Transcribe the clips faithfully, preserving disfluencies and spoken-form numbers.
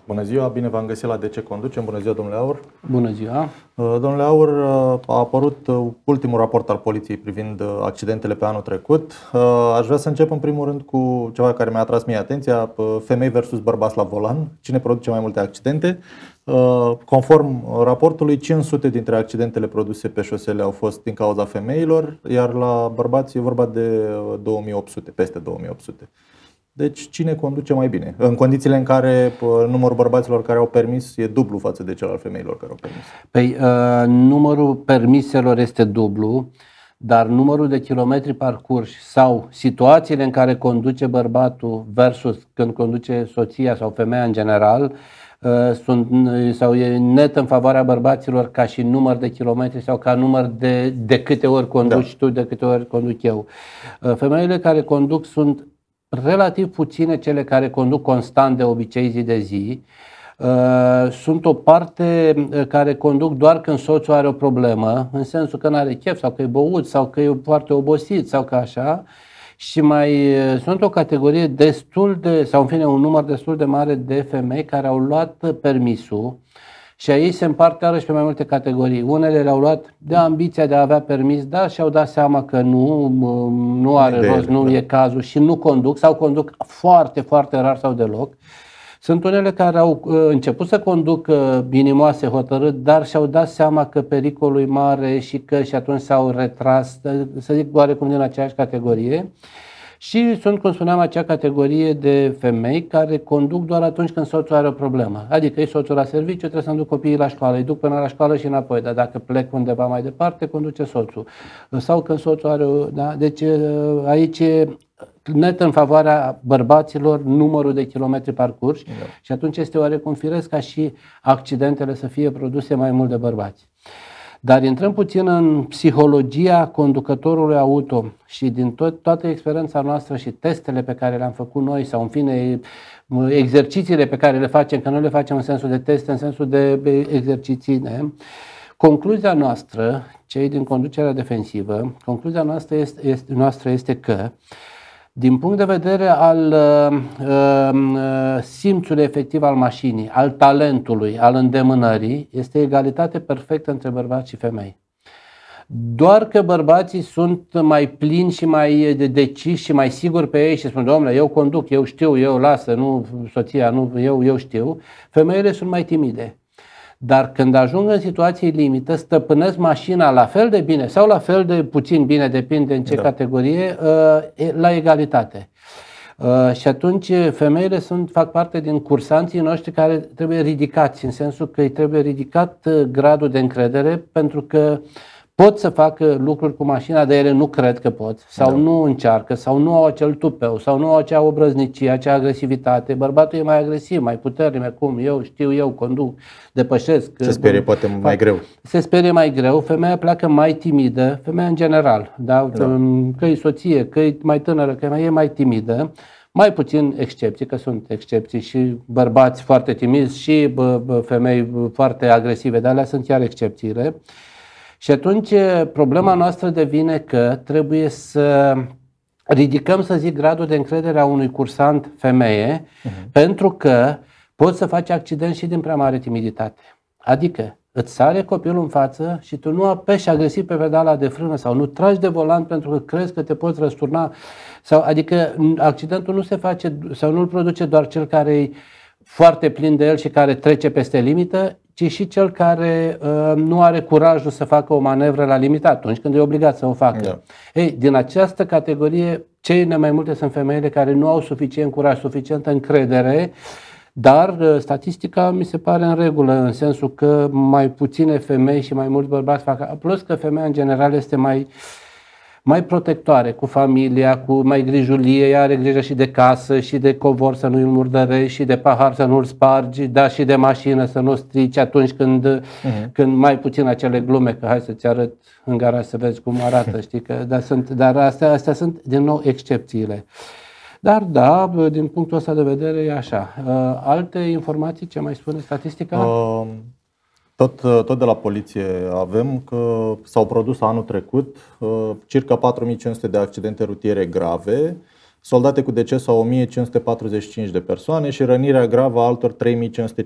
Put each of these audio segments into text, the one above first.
Bună ziua, bine v-am găsit la De ce conducem. Bună ziua, domnule Aur. Bună ziua. Domnule Aur, a apărut ultimul raport al poliției privind accidentele pe anul trecut. Aș vrea să încep în primul rând cu ceva care mi-a atras mie atenția: femei versus bărbați la volan. Cine produce mai multe accidente? Conform raportului, cinci sute dintre accidentele produse pe șosele au fost din cauza femeilor, iar la bărbați e vorba de două mii opt sute, peste două mii opt sute. Deci cine conduce mai bine? În condițiile în care numărul bărbaților care au permis e dublu față de cel al femeilor care au permis. Păi, uh, numărul permiselor este dublu, dar numărul de kilometri parcurși sau situațiile în care conduce bărbatul versus când conduce soția sau femeia în general uh, sunt, sau e net în favoarea bărbaților ca și număr de kilometri sau ca număr de, de câte ori conduci da. tu, de câte ori conduc eu. Uh, femeile care conduc sunt relativ puține cele care conduc constant de obicei zi de zi. Uh, sunt o parte care conduc doar când soțul are o problemă, în sensul că nu are chef sau că e băut sau că e foarte obosit sau că așa. Și mai sunt o categorie destul de, sau în fine un număr destul de mare de femei care au luat permisul. Și aici se împart iarăși pe mai multe categorii. Unele le-au luat de ambiția de a avea permis, dar și-au dat seama că nu, nu are de rost, ele, nu da. e cazul și nu conduc sau conduc foarte, foarte rar sau deloc. Sunt unele care au început să conducă inimoase, hotărât, dar și-au dat seama că pericolul e mare și că și atunci s-au retras, să zic oarecum din aceeași categorie. Și sunt, cum spuneam, acea categorie de femei care conduc doar atunci când soțul are o problemă. Adică e soțul la serviciu, trebuie să-mi duc copiii la școală, îi duc până la școală și înapoi, dar dacă plec undeva mai departe, conduce soțul. Sau când soțul are o... Da? Deci aici e net în favoarea bărbaților numărul de kilometri parcurși da. Și atunci este oarecum firesc ca și accidentele să fie produse mai mult de bărbați. Dar intrăm puțin în psihologia conducătorului auto și din tot, toată experiența noastră și testele pe care le-am făcut noi sau în fine exercițiile pe care le facem, că nu le facem în sensul de teste, în sensul de exerciții, ne? Concluzia noastră, cei din conducerea defensivă, concluzia noastră este, este, noastră este că din punct de vedere al uh, uh, simțului efectiv al mașinii, al talentului, al îndemânării, este egalitate perfectă între bărbați și femei. Doar că bărbații sunt mai plini și mai deciși și mai siguri pe ei și spun: domnule, eu conduc, eu știu, eu lasă, nu soția, nu, eu, eu știu. Femeile sunt mai timide. Dar când ajung în situații limită, stăpânesc mașina la fel de bine sau la fel de puțin bine, depinde în ce da. categorie, la egalitate. Și atunci femeile sunt, fac parte din cursanții noștri care trebuie ridicați, în sensul că îi trebuie ridicat gradul de încredere, pentru că pot să facă lucruri cu mașina, dar ele nu cred că pot, sau da. nu încearcă, sau nu au acel tupeu, sau nu au acea obrăznicie, acea agresivitate. Bărbatul e mai agresiv, mai puternic, cum eu știu, eu conduc, depășesc. Se sperie poate fac, mai greu. Se sperie mai greu, femeia pleacă mai timidă, femeia în general, da? Da. Că e soție, că e mai tânără, că e mai timidă. Mai puțin excepții, că sunt excepții și bărbați foarte timizi și bă, bă, femei foarte agresive, dar alea sunt chiar excepțiile. Și atunci problema noastră devine că trebuie să ridicăm, să zic, gradul de încredere a unui cursant femeie, uh-huh. pentru că poți să faci accident și din prea mare timiditate. Adică îți sare copilul în față și tu nu apeși agresiv pe pedala de frână sau nu tragi de volan pentru că crezi că te poți răsturna. Sau, adică accidentul nu se face sau nu îl produce doar cel care e foarte plin de el și care trece peste limită, ci și cel care uh, nu are curajul să facă o manevră la limită atunci când e obligat să o facă. Da. Ei, din această categorie, cele mai multe sunt femeile care nu au suficient curaj, suficientă încredere, dar uh, statistica mi se pare în regulă, în sensul că mai puține femei și mai mulți bărbați fac. Plus că femeia în general este mai... mai protectoare cu familia, cu mai grijulie, ea are grijă și de casă, și de covor să nu-i murdărești, și de pahar să nu-l spargi, dar și de mașină să nu o strici atunci când, uh-huh. când mai puțin acele glume, că hai să-ți arăt în garaj să vezi cum arată, știi, că, dar, sunt, dar astea, astea sunt din nou excepțiile. Dar da, din punctul ăsta de vedere e așa. Alte informații, ce mai spune statistica? Uh... Tot, tot de la poliție avem că s-au produs anul trecut circa patru mii cinci sute de accidente rutiere grave soldate cu deces au o mie cinci sute patruzeci și cinci de persoane și rănirea gravă a altor trei mii cinci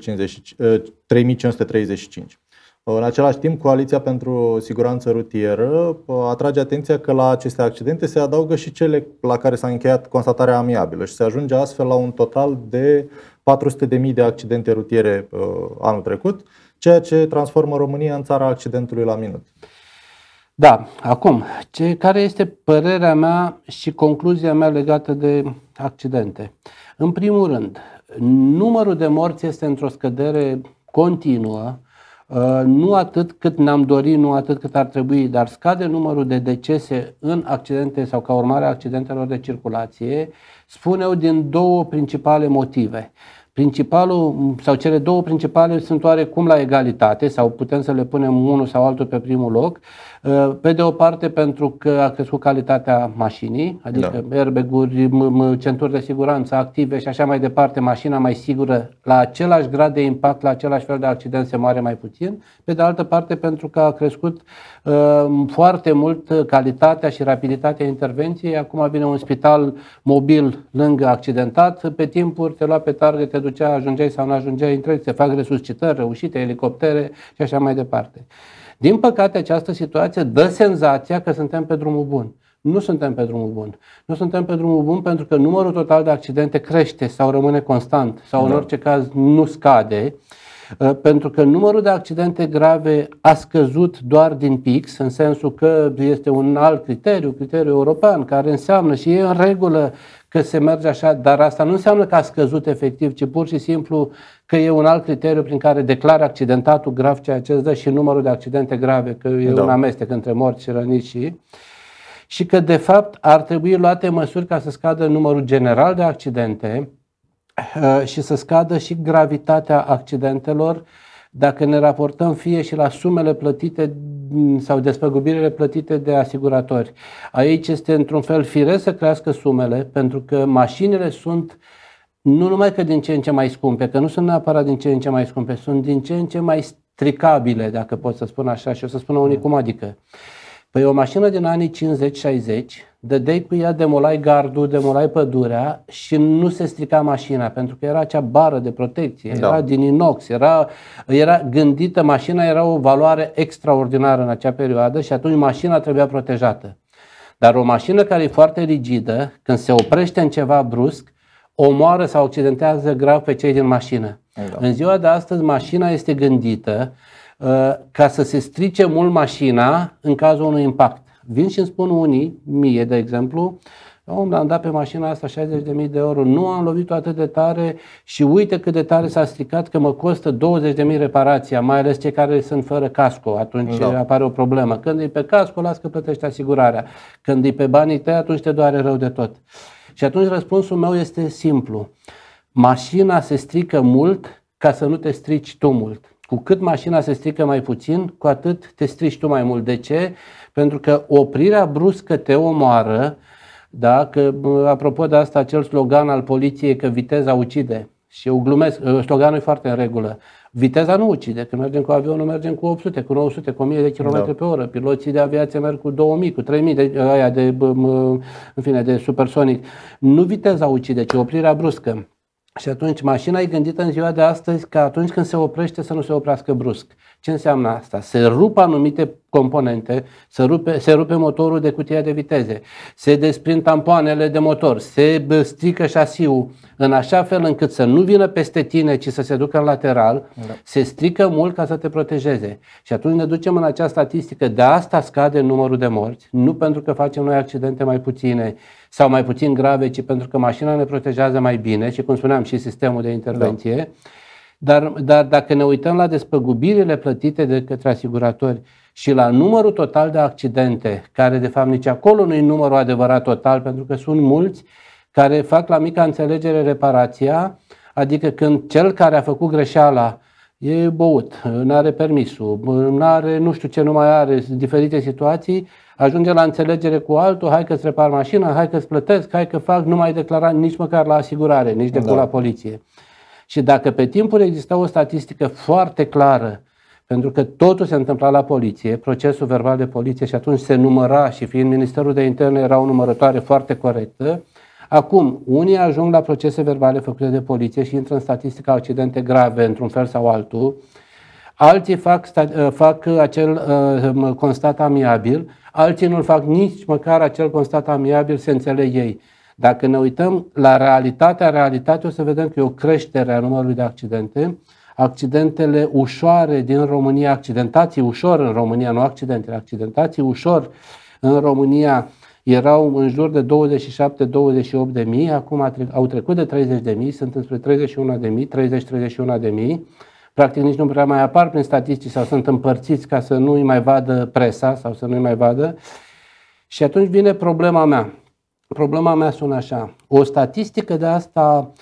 sute treizeci și cinci. În același timp, Coaliția pentru Siguranță Rutieră atrage atenția că la aceste accidente se adaugă și cele la care s-a încheiat constatarea amiabilă și se ajunge astfel la un total de patru sute de mii de accidente rutiere anul trecut, ceea ce transformă România în țara accidentului la minut. Da, acum, ce, care este părerea mea și concluzia mea legată de accidente? În primul rând, numărul de morți este într-o scădere continuă, nu atât cât ne-am dorit, nu atât cât ar trebui, dar scade numărul de decese în accidente sau ca urmare a accidentelor de circulație, spun eu, din două principale motive. Principalul, sau cele două principale sunt oarecum la egalitate sau putem să le punem unul sau altul pe primul loc. Pe de o parte pentru că a crescut calitatea mașinii, adică da. airbag-uri, centuri de siguranță active și așa mai departe, mașina mai sigură, la același grad de impact, la același fel de accident se moare mai puțin. Pe de altă parte pentru că a crescut uh, foarte mult calitatea și rapiditatea intervenției. Acum vine un spital mobil lângă accidentat, pe timpuri te lua pe targă, te ducea, ajungeai sau nu ajungeai, intrări, se fac resuscitări, reușite, elicoptere și așa mai departe. Din păcate, această situație dă senzația că suntem pe drumul bun. Nu suntem pe drumul bun. Nu suntem pe drumul bun pentru că numărul total de accidente crește sau rămâne constant sau în orice caz nu scade, pentru că numărul de accidente grave a scăzut doar din pix, în sensul că este un alt criteriu, criteriu european, care înseamnă și e în regulă că se merge așa, dar asta nu înseamnă că a scăzut efectiv, ci pur și simplu că e un alt criteriu prin care declară accidentatul grav, ceea ce îți dă și numărul de accidente grave, că e da. un amestec între morți și răniți și... și că de fapt ar trebui luate măsuri ca să scadă numărul general de accidente și să scadă și gravitatea accidentelor, dacă ne raportăm fie și la sumele plătite sau despăgubirile plătite de asiguratori. Aici este într-un fel firesc să crească sumele, pentru că mașinile sunt nu numai că din ce în ce mai scumpe, că nu sunt neapărat din ce în ce mai scumpe, sunt din ce în ce mai stricabile, dacă pot să spun așa, și o să spun unii cum adică. Păi o mașină din anii cincizeci șaizeci, dădeai cu ea, demolai gardul, demolai pădurea și nu se strica mașina, pentru că era acea bară de protecție, da. era din inox, era, era gândită, mașina era o valoare extraordinară în acea perioadă și atunci mașina trebuia protejată. Dar o mașină care e foarte rigidă, când se oprește în ceva brusc, omoară sau accidentează grav pe cei din mașină. Da. În ziua de astăzi mașina este gândită uh, ca să se strice mult mașina în cazul unui impact. Vin și îmi spun unii, mie de exemplu, om, am dat pe mașina asta șaizeci de mii de euro, nu am lovit-o atât de tare și uite cât de tare s-a stricat că mă costă douăzeci de mii reparația, mai ales cei care sunt fără casco, atunci da. apare o problemă. Când e pe casco, las că plătești asigurarea. Când e pe banii tăi, atunci te doare rău de tot. Și atunci răspunsul meu este simplu. Mașina se strică mult ca să nu te strici tu mult. Cu cât mașina se strică mai puțin, cu atât te strici tu mai mult. De ce? Pentru că oprirea bruscă te omoară. Da? Că, apropo de asta, acel slogan al poliției că viteza ucide. Și eu glumesc, sloganul e foarte în regulă. Viteza nu ucide. Când mergem cu avionul, mergem cu opt sute, cu nouă sute, cu o mie de kilometri da. pe oră. Piloții de aviație merg cu două mii, cu trei mii de, aia de, în fine, de supersonic. Nu viteza ucide, ci oprirea bruscă. Și atunci mașina e gândită în ziua de astăzi că atunci când se oprește să nu se oprească brusc. Ce înseamnă asta? Se rup anumite componente, se rupe, se rupe motorul de cutia de viteze, se desprind tampoanele de motor, se strică șasiul în așa fel încât să nu vină peste tine, ci să se ducă în lateral, da. se strică mult ca să te protejeze. Și atunci ne ducem în acea statistică, de asta scade numărul de morți, nu pentru că facem noi accidente mai puține sau mai puțin grave, ci pentru că mașina ne protejează mai bine și, cum spuneam, și sistemul de intervenție. Da. Dar, dar dacă ne uităm la despăgubirile plătite de către asiguratori și la numărul total de accidente, care de fapt nici acolo nu e numărul adevărat total, pentru că sunt mulți care fac la mica înțelegere reparația, adică când cel care a făcut greșeala e băut, nu are permisul, nu are nu știu ce nu mai are, diferite situații, ajunge la înțelegere cu altul, hai că-ți repar mașina, hai că-ți plătesc, hai că fac, nu mai declara nici măcar la asigurare, nici de da. la poliție. Și dacă pe timpul exista o statistică foarte clară, pentru că totul se întâmpla la poliție, procesul verbal de poliție, și atunci se număra și fiind Ministerul de Interne era o numărătoare foarte corectă, Acum, unii ajung la procese verbale făcute de poliție și intră în statistica accidente grave într-un fel sau altul, alții fac, fac acel uh, constat amiabil, alții nu-l fac nici măcar acel constat amiabil, se înțeleg ei. Dacă ne uităm la realitatea, realitatea o să vedem că e o creștere a numărului de accidente. Accidentele ușoare din România, accidentații ușor în România, nu accidentele, accidentații ușor în România erau în jur de douăzeci și șapte douăzeci și opt de mii, acum au trecut de treizeci de mii, sunt înspre treizeci și unu de mii, treizeci treizeci și unu de mii. Practic nici nu prea mai apar prin statistici sau sunt împărțiți ca să nu-i mai vadă presa sau să nu-i mai vadă. Și atunci vine problema mea. Problema mea sună așa. O statistică de asta,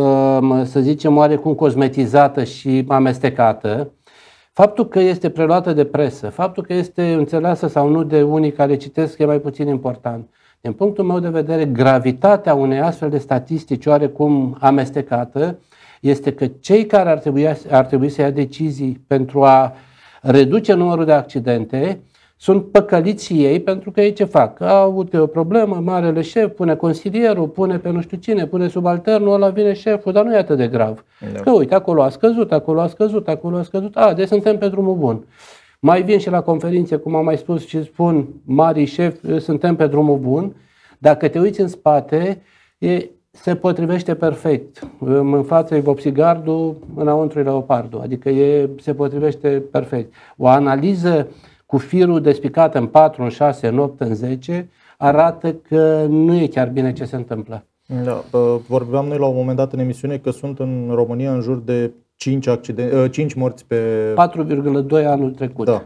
să zicem, oarecum cosmetizată și amestecată, faptul că este preluată de presă, faptul că este înțeleasă sau nu de unii care citesc e mai puțin important. Din punctul meu de vedere, gravitatea unei astfel de statistici oarecum amestecată este că cei care ar trebui, ar trebui să ia decizii pentru a reduce numărul de accidente sunt păcăliți și ei, pentru că ei ce fac? Au avut o problemă, marele șef pune consilierul, pune pe nu știu cine, pune subalternul, ăla vine șeful, dar nu e atât de grav. Da. Că uite, acolo a scăzut, acolo a scăzut, acolo a scăzut, a, deci suntem pe drumul bun. Mai vin și la conferințe, cum am mai spus și spun marii șefi, suntem pe drumul bun. Dacă te uiți în spate, e, se potrivește perfect. În față e vopsigardul, înăuntru e leopardul, adică e, se potrivește perfect. O analiză cu firul despicat în patru, în șase, în opt, în zece, arată că nu e chiar bine ce se întâmplă. Da, vorbeam noi la un moment dat în emisiune că sunt în România în jur de cinci, accidente, cinci morți pe... patru virgulă doi anul trecut. Da.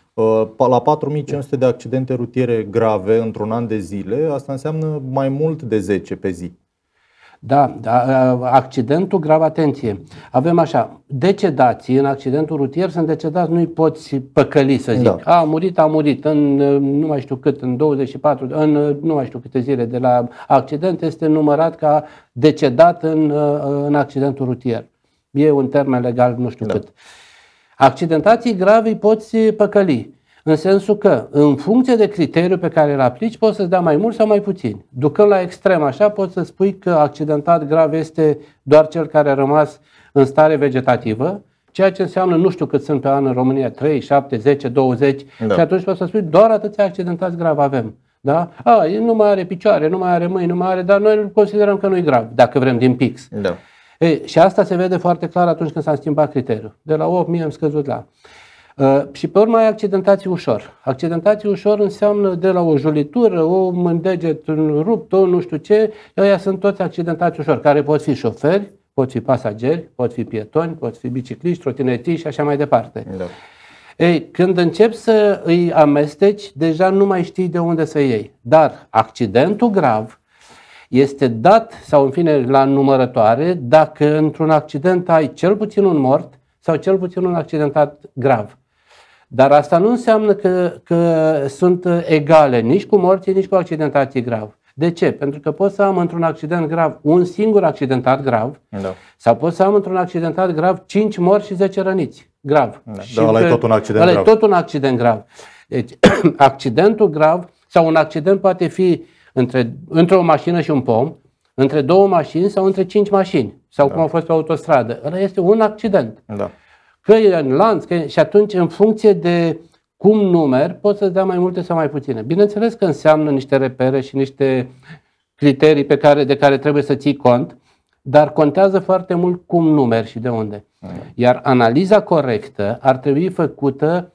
La patru mii cinci sute de accidente rutiere grave într-un an de zile, asta înseamnă mai mult de zece pe zi. Da, da, accidentul grav, atenție. Avem așa, decedații în accidentul rutier sunt decedați, nu-i poți păcăli, să zic. Da. A, a murit, a murit, în nu mai știu cât, în douăzeci și patru, în nu mai știu câte zile de la accident este numărat ca decedat în, în accidentul rutier. E un termen legal, nu știu da. cât. Accidentații gravi îi poți păcăli. În sensul că, în funcție de criteriul pe care îl aplici, poți să-ți dea mai mult sau mai puțin. Ducând la extrem așa, poți să spui că accidentat grav este doar cel care a rămas în stare vegetativă, ceea ce înseamnă nu știu cât sunt pe an în România, trei, șapte, zece, douăzeci, da. Și atunci poți să spui doar atâția accidentați grav avem. Da? A, el nu mai are picioare, nu mai are mâini, nu mai are, dar noi considerăm că nu e grav, dacă vrem din pix. Da. Ei, și asta se vede foarte clar atunci când s-a schimbat criteriul. De la opt mii am scăzut la... Uh, și pe urmă ai accidentații ușor. Accidentații ușor înseamnă de la o julitură, o în deget rupt, o nu știu ce, ăia sunt toți accidentați ușor, care pot fi șoferi, pot fi pasageri, pot fi pietoni, pot fi bicicliști, trotinetii și așa mai departe. Da. Ei, când începi să îi amesteci, deja nu mai știi de unde să iei. Dar accidentul grav este dat, sau în fine la numărătoare, dacă într-un accident ai cel puțin un mort sau cel puțin un accidentat grav. Dar asta nu înseamnă că, că sunt egale nici cu morții, nici cu accidentații grav. De ce? Pentru că pot să am într-un accident grav un singur accidentat grav, da. Sau pot să am într-un accidentat grav cinci morți și zece răniți grav. Da, și dar ăla e tot un accident grav. tot un accident grav. Deci, accidentul grav sau un accident poate fi între, între o mașină și un pom, între două mașini sau între cinci mașini, sau da. Cum a fost pe autostradă. Ăla este un accident. Da. Că e în lanț, că e... și atunci în funcție de cum numeri poți să-ți dea mai multe sau mai puține. Bineînțeles că înseamnă niște repere și niște criterii pe care, de care trebuie să ții cont, dar contează foarte mult cum numeri și de unde. Da. Iar analiza corectă ar trebui făcută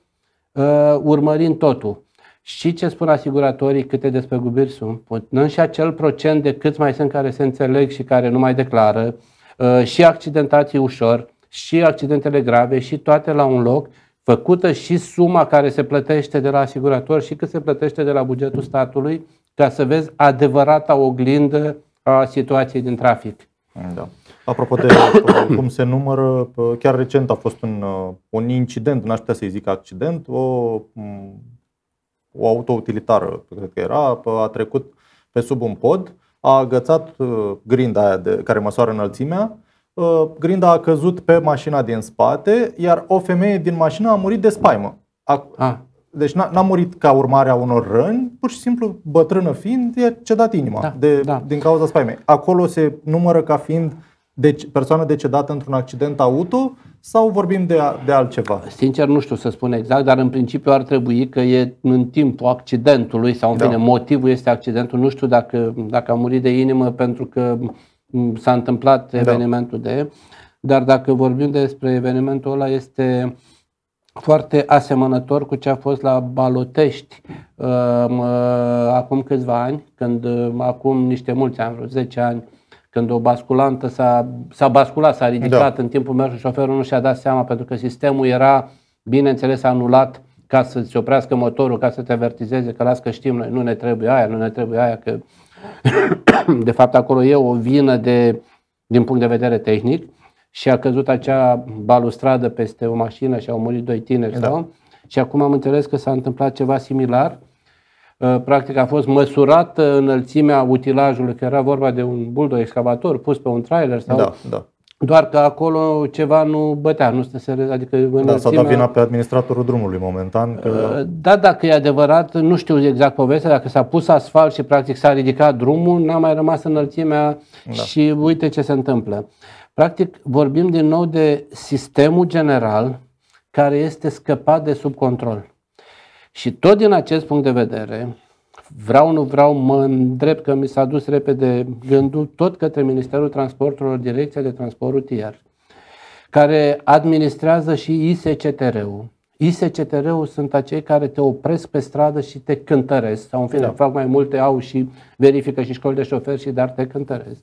uh, urmărind totul. Și ce spun asiguratorii, câte despăgubiri sunt, punând și acel procent de câți mai sunt care se înțeleg și care nu mai declară, uh, și accidentații ușor, și accidentele grave, și toate la un loc, făcută și suma care se plătește de la asigurator și cât se plătește de la bugetul statului, ca să vezi adevărata oglindă a situației din trafic. Da. Apropo de cum se numără, chiar recent a fost un, un incident, n-aș putea să-i zic accident, o, o autoutilitară, cred că era, a trecut pe sub un pod, a agățat grinda aia de, care măsoară înălțimea, grinda a căzut pe mașina din spate, iar o femeie din mașină a murit de spaimă. A, ah. Deci n-a murit ca urmare a unor răni, pur și simplu, bătrână fiind, i-a cedat inima da, de, da. din cauza spaimei. Acolo se numără ca fiind deci, persoană decedată într-un accident auto sau vorbim de, de altceva? Sincer, nu știu să spun exact, dar în principiu ar trebui că e în timpul accidentului sau în fine, da. motivul este accidentul. Nu știu dacă, dacă a murit de inimă pentru că s-a întâmplat evenimentul da. de... Dar dacă vorbim despre evenimentul ăla, este foarte asemănător cu ce a fost la Balotești uh, uh, acum câțiva ani, când uh, acum niște mulți ani, vreo zece ani, când o basculantă s-a, s-a basculat, s-a ridicat da. în timpul mersului, șoferul nu și-a dat seama pentru că sistemul era, bineînțeles, anulat ca să se oprească motorul, ca să te avertizeze că las că știm noi, nu ne trebuie aia, nu ne trebuie aia, că de fapt acolo e o vină de, din punct de vedere tehnic. Și a căzut acea balustradă peste o mașină și au murit doi tineri. Da. Sau? Și acum am înțeles că s-a întâmplat ceva similar. Practic a fost măsurată înălțimea utilajului, că era vorba de un buldog excavator pus pe un trailer. Sau? Da, da. Doar că acolo ceva nu bătea, nu se adică înălțimea... Da, s-a dat vina pe administratorul drumului momentan. Că... Da, dacă e adevărat, nu știu exact povestea, dacă s-a pus asfalt și practic s-a ridicat drumul, n-a mai rămas înălțimea da. și uite ce se întâmplă. Practic vorbim din nou de sistemul general care este scăpat de sub control. Și tot din acest punct de vedere, vreau, nu vreau, mă îndrept că mi s-a dus repede gândul tot către Ministerul Transporturilor, Direcția de Transport Rutier, care administrează și I S C T R-ul. I S C T R-ul sunt acei care te opresc pe stradă și te cântăresc, sau în fine, da. fac mai multe, au și verifică și școli de șoferi și dar te cântăresc.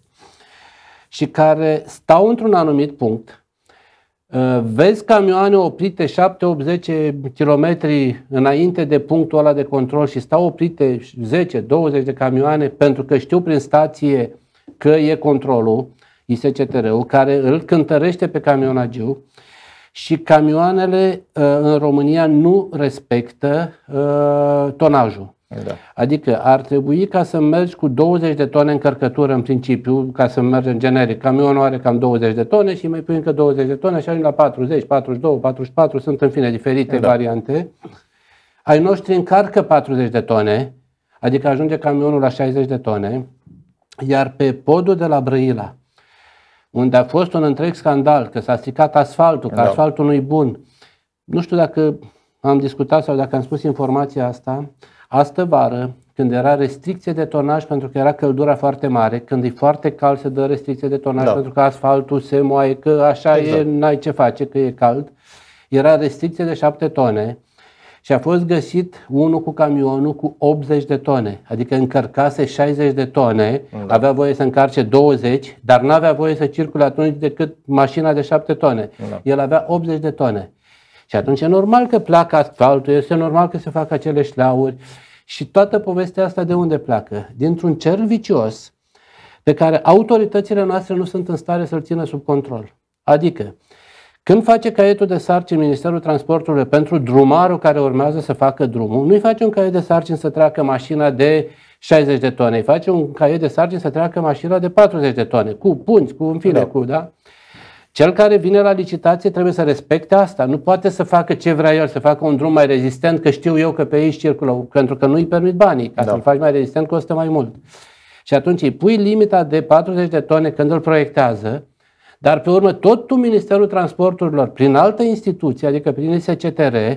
Și care stau într-un anumit punct, vezi camioane oprite șapte opt zece kilometri înainte de punctul ăla de control și stau oprite zece douăzeci de camioane pentru că știu prin stație că e controlul, I S C T R-ul, care îl cântărește pe camionagiu și camioanele în România nu respectă uh, tonajul. Da. Adică ar trebui ca să mergi cu douăzeci de tone încărcătură în principiu, ca să mergem generic. Camionul are cam douăzeci de tone și mai pui încă douăzeci de tone și ajungi la patruzeci, patruzeci și doi, patruzeci și patru, sunt în fine diferite da. variante. Ai noștri încarcă patruzeci de tone, adică ajunge camionul la șaizeci de tone, iar pe podul de la Brăila, unde a fost un întreg scandal, că s-a stricat asfaltul, că da. asfaltul nu-i bun. Nu știu dacă am discutat sau dacă am spus informația asta, astă vară, când era restricție de tonaj pentru că era căldura foarte mare, când e foarte cald se dă restricție de tonaj da. pentru că asfaltul se moaie, că așa exact. e, n-ai ce face, că e cald. Era restricție de șapte tone și a fost găsit unul cu camionul cu optzeci de tone, adică încărcase șaizeci de tone, da. avea voie să încarce douăzeci, dar n-avea voie să circule atunci decât mașina de șapte tone. Da. El avea optzeci de tone. Și atunci e normal că pleacă asfaltul, este normal că se fac acele șleauri și toată povestea asta de unde pleacă? Dintr-un cerc vicios pe care autoritățile noastre nu sunt în stare să-l țină sub control. Adică, când face caietul de sarcini Ministerul Transporturilor pentru drumarul care urmează să facă drumul, nu-i face un caiet de sarcini să treacă mașina de șaizeci de tone, îi face un caiet de sarcini să treacă mașina de patruzeci de tone, cu punți, cu în fine, da. cu, da? Cel care vine la licitație trebuie să respecte asta. Nu poate să facă ce vrea el, să facă un drum mai rezistent, că știu eu că pe aici circulă, pentru că nu-i permit banii. Ca da. să-l faci mai rezistent costă mai mult. Și atunci îi pui limita de patruzeci de tone când îl proiectează, dar pe urmă tot tu, Ministerul Transporturilor, prin altă instituție, adică prin I S C T R,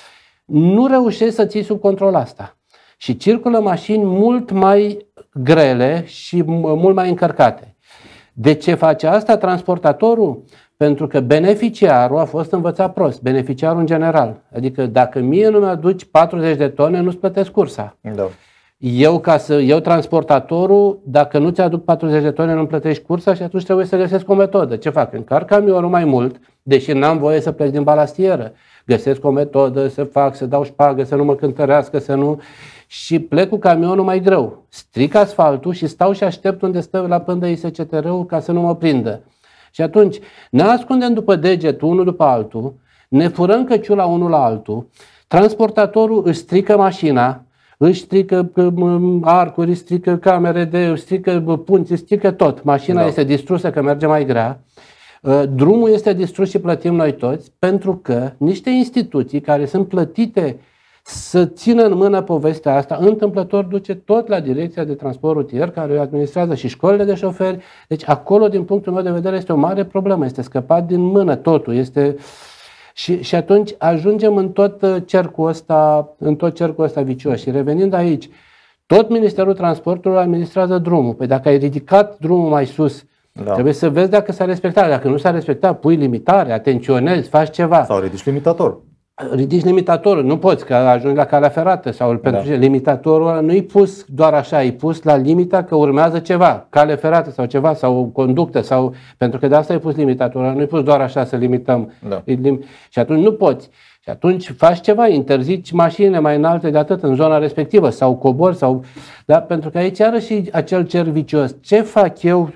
nu reușești să ții sub control asta. Și circulă mașini mult mai grele și mult mai încărcate. De ce face asta transportatorul? Pentru că beneficiarul a fost învățat prost, beneficiarul în general. Adică dacă mie nu mi-aduci patruzeci de tone, nu-ți plătesc cursa. Da. Eu, ca să, eu transportatorul, dacă nu ți-aduc patruzeci de tone, nu-mi plătești cursa și atunci trebuie să găsesc o metodă. Ce fac? Încarc camionul mai mult, deși n-am voie să plec din balastieră. Găsesc o metodă, să fac, să dau șpagă, să nu mă cântărească, să nu... Și plec cu camionul mai greu. Stric asfaltul și stau și aștept unde stă la pândă I S C T R-ul ca să nu mă prindă. Și atunci ne ascundem după deget unul după altul, ne furăm căciula unul la altul, transportatorul își strică mașina, își strică arcuri, își strică camere, de, își strică punți, își strică tot. Mașina da. este distrusă că merge mai grea. Drumul este distrus și plătim noi toți pentru că niște instituții care sunt plătite să țină în mână povestea asta. Întâmplător duce tot la Direcția de Transport Rutier, care administrează și școlile de șoferi. Deci acolo, din punctul meu de vedere, este o mare problemă. Este scăpat din mână totul. Este... Și, și atunci ajungem în tot cercul ăsta, în tot cercul ăsta vicios. Și revenind aici, tot Ministerul Transportului administrează drumul. Păi dacă ai ridicat drumul mai sus, da. Trebuie să vezi dacă s-a respectat. Dacă nu s-a respectat, pui limitare, atenționezi, faci ceva. Sau ridici limitator. Ridici limitatorul, nu poți, că ajungi la calea ferată sau da. Pentru ce limitatorul ăla nu-i pus doar așa, e pus la limita că urmează ceva, cale ferată sau ceva, sau o conductă, sau pentru că de asta ai pus limitatorul, nu-i pus doar așa să limităm. Da. Și atunci nu poți. Și atunci faci ceva, interzici mașinile mai înalte de atât în zona respectivă sau cobori, sau, da? Pentru că aici are și acel cer vicios. Ce fac eu,